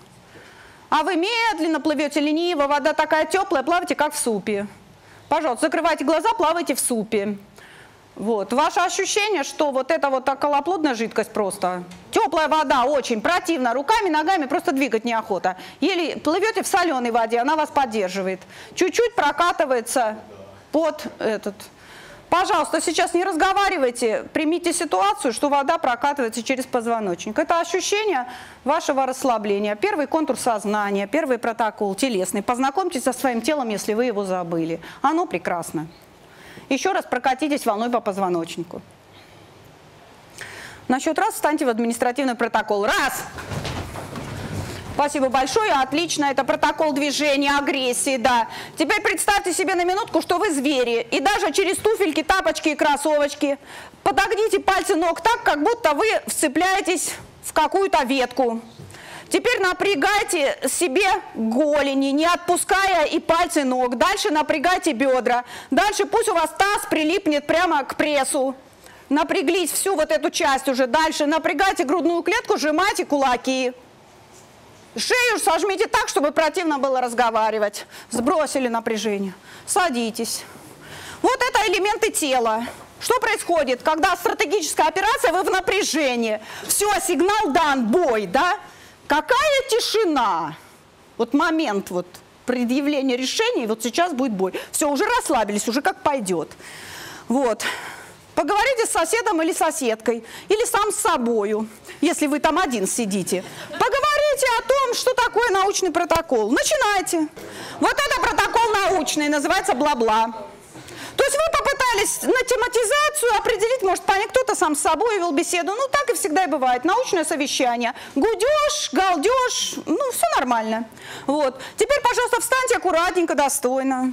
S1: А вы медленно плывете, лениво. Вода такая теплая, плавайте как в супе. Пожалуйста, закрывайте глаза, плавайте в супе. Вот. Ваше ощущение, что вот это вот околоплодная жидкость просто. Теплая вода, очень противно. Руками, ногами просто двигать неохота. Еле плывете в соленой воде, она вас поддерживает. Чуть-чуть прокатывается под этот. Пожалуйста, сейчас не разговаривайте. Примите ситуацию, что вода прокатывается через позвоночник. Это ощущение вашего расслабления. Первый контур сознания, первый протокол телесный. Познакомьтесь со своим телом, если вы его забыли. Оно прекрасно. Еще раз прокатитесь волной по позвоночнику. На счет раз встаньте в административный протокол. Раз! Спасибо большое, отлично. Это протокол движения, агрессии, да. Теперь представьте себе на минутку, что вы звери. И даже через туфельки, тапочки и кроссовочки подогните пальцы ног так, как будто вы вцепляетесь в какую-то ветку. Теперь напрягайте себе голени, не отпуская и пальцы ног. Дальше напрягайте бедра. Дальше пусть у вас таз прилипнет прямо к прессу. Напряглись всю вот эту часть уже. Дальше напрягайте грудную клетку, сжимайте кулаки. Шею сожмите так, чтобы противно было разговаривать. Сбросили напряжение. Садитесь. Вот это элементы тела. Что происходит, когда стратегическая операция, вы в напряжении? Все, сигнал дан, бой, да? Какая тишина! Вот момент вот предъявления решений, вот сейчас будет бой. Все, уже расслабились, уже как пойдет. Вот. Поговорите с соседом или соседкой, или сам с собою, если вы там один сидите. Поговорите о том, что такое научный протокол. Начинайте. Вот это протокол научный, называется бла-бла. То есть вы попытались на тематизацию определить, может, понять, кто-то сам с собой вел беседу. Ну, так и всегда и бывает. Научное совещание. Гудеж, галдеж, ну, все нормально. Вот. Теперь, пожалуйста, встаньте аккуратненько, достойно.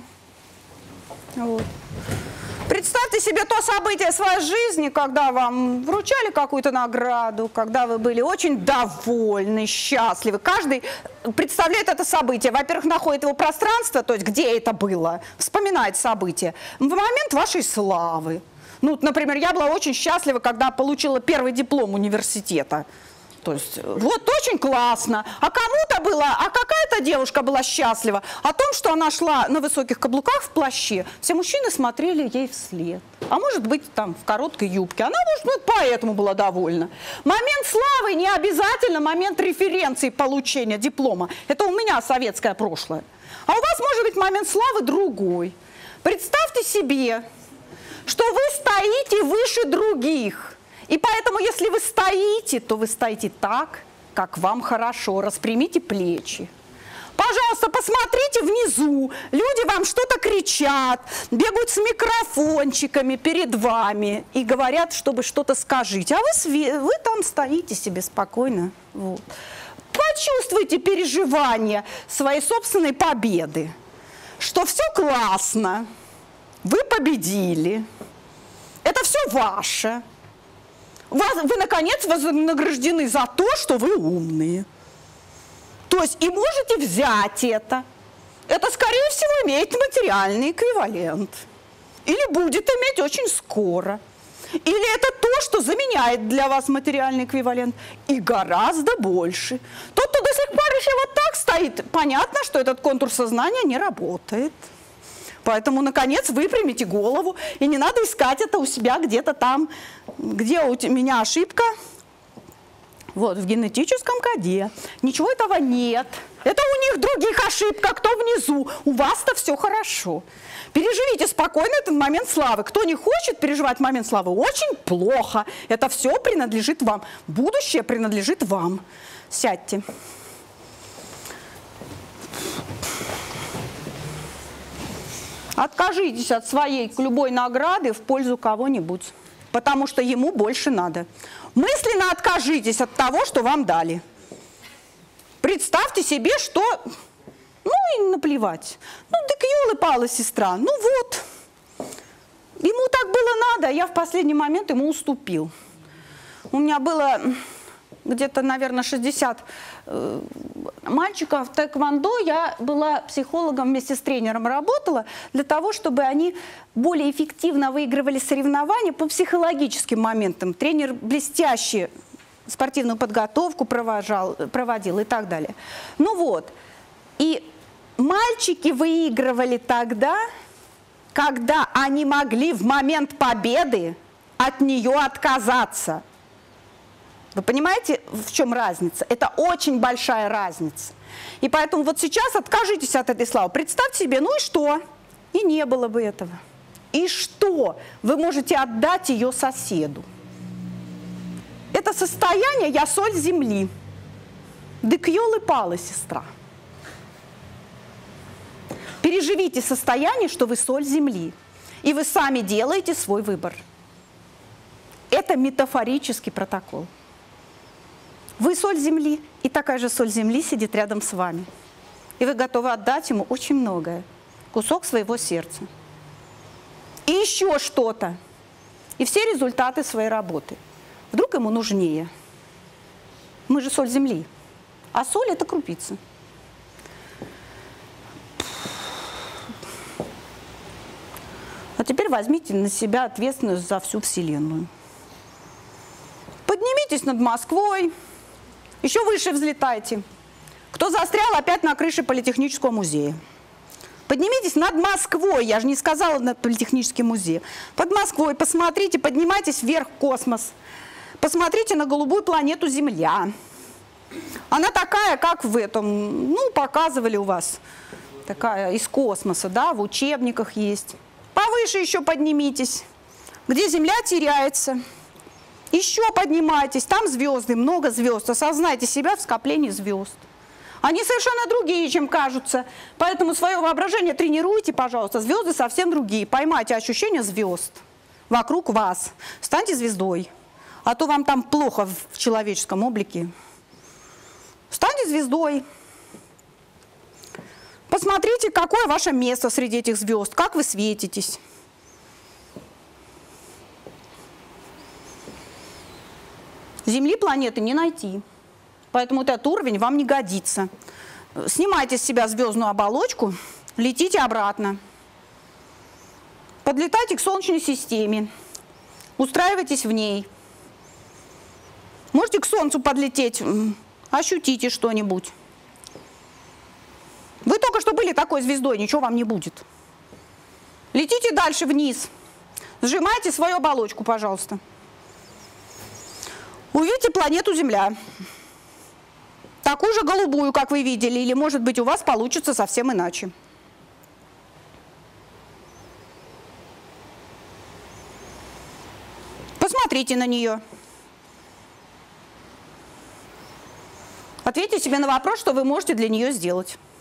S1: Вот. Представьте себе то событие своей жизни, когда вам вручали какую-то награду, когда вы были очень довольны, счастливы. Каждый представляет это событие. Во-первых, находит его пространство, то есть где это было, вспоминает событие. В момент вашей славы. Ну, например, я была очень счастлива, когда получила первый диплом университета. То есть, вот очень классно. А кому-то было, а какая-то девушка была счастлива о том, что она шла на высоких каблуках в плаще. Все мужчины смотрели ей вслед. А может быть, там, в короткой юбке. Она, может быть, поэтому была довольна. Момент славы не обязательно момент референции получения диплома. Это у меня советское прошлое. А у вас может быть момент славы другой. Представьте себе, что вы стоите выше других. И поэтому, если вы стоите, то вы стоите так, как вам хорошо. Распрямите плечи. Пожалуйста, посмотрите внизу. Люди вам что-то кричат, бегают с микрофончиками перед вами и говорят, чтобы что-то скажите. А вы, вы там стоите себе спокойно. Вот. Почувствуйте переживание своей собственной победы, что все классно, вы победили, это все ваше. Вас, вы, наконец, вознаграждены за то, что вы умные. То есть и можете взять это. Это, скорее всего, имеет материальный эквивалент. Или будет иметь очень скоро. Или это то, что заменяет для вас материальный эквивалент. И гораздо больше. Тот, кто до сих пор еще вот так стоит, понятно, что этот контур сознания не работает. Поэтому, наконец, выпрямите голову. И не надо искать это у себя где-то там, где у меня ошибка. Вот, в генетическом коде. Ничего этого нет. Это у них других ошибка, кто внизу. У вас-то все хорошо. Переживите спокойно этот момент славы. Кто не хочет переживать момент славы, очень плохо. Это все принадлежит вам. Будущее принадлежит вам. Сядьте. Откажитесь от своей любой награды в пользу кого-нибудь, потому что ему больше надо. Мысленно откажитесь от того, что вам дали. Представьте себе, что... Ну и наплевать. Ну, так ёлы-палы, сестра. Ну вот. Ему так было надо, я в последний момент ему уступил. У меня было где-то, наверное, шестьдесят э, мальчиков в тэквондо. Я была психологом, вместе с тренером работала, для того, чтобы они более эффективно выигрывали соревнования по психологическим моментам. Тренер блестяще спортивную подготовку провожал, проводил и так далее. Ну вот. И мальчики выигрывали тогда, когда они могли в момент победы от нее отказаться. Вы понимаете, в чем разница? Это очень большая разница. И поэтому вот сейчас откажитесь от этой славы. Представьте себе, ну и что? И не было бы этого. И что? Вы можете отдать ее соседу. Это состояние «я соль земли». Дык ёлы-палы, сестра. Переживите состояние, что вы соль земли. И вы сами делаете свой выбор. Это метафорический протокол. Вы соль земли, и такая же соль земли сидит рядом с вами. И вы готовы отдать ему очень многое. Кусок своего сердца. И еще что-то. И все результаты своей работы. Вдруг ему нужнее. Мы же соль земли. А соль – это крупица. А теперь возьмите на себя ответственность за всю Вселенную. Поднимитесь над Москвой. Еще выше взлетайте. Кто застрял опять на крыше Политехнического музея? Поднимитесь над Москвой, я же не сказала над Политехническим музеем. Под Москвой посмотрите, поднимайтесь вверх в космос. Посмотрите на голубую планету Земля. Она такая, как в этом, ну, показывали у вас, такая из космоса, да, в учебниках есть. Повыше еще поднимитесь, где Земля теряется. Еще поднимайтесь, там звезды, много звезд. Осознайте себя в скоплении звезд. Они совершенно другие, чем кажутся. Поэтому свое воображение тренируйте, пожалуйста. Звезды совсем другие. Поймайте ощущение звезд вокруг вас. Станьте звездой. А то вам там плохо в человеческом облике. Станьте звездой. Посмотрите, какое ваше место среди этих звезд, как вы светитесь. Земли, планеты не найти. Поэтому этот уровень вам не годится. Снимайте с себя звездную оболочку, летите обратно. Подлетайте к Солнечной системе. Устраивайтесь в ней. Можете к Солнцу подлететь, ощутите что-нибудь. Вы только что были такой звездой, ничего вам не будет. Летите дальше вниз. Сжимайте свою оболочку, пожалуйста. Увидите планету Земля. Такую же голубую, как вы видели, или, может быть, у вас получится совсем иначе. Посмотрите на нее. Ответьте себе на вопрос, что вы можете для нее сделать.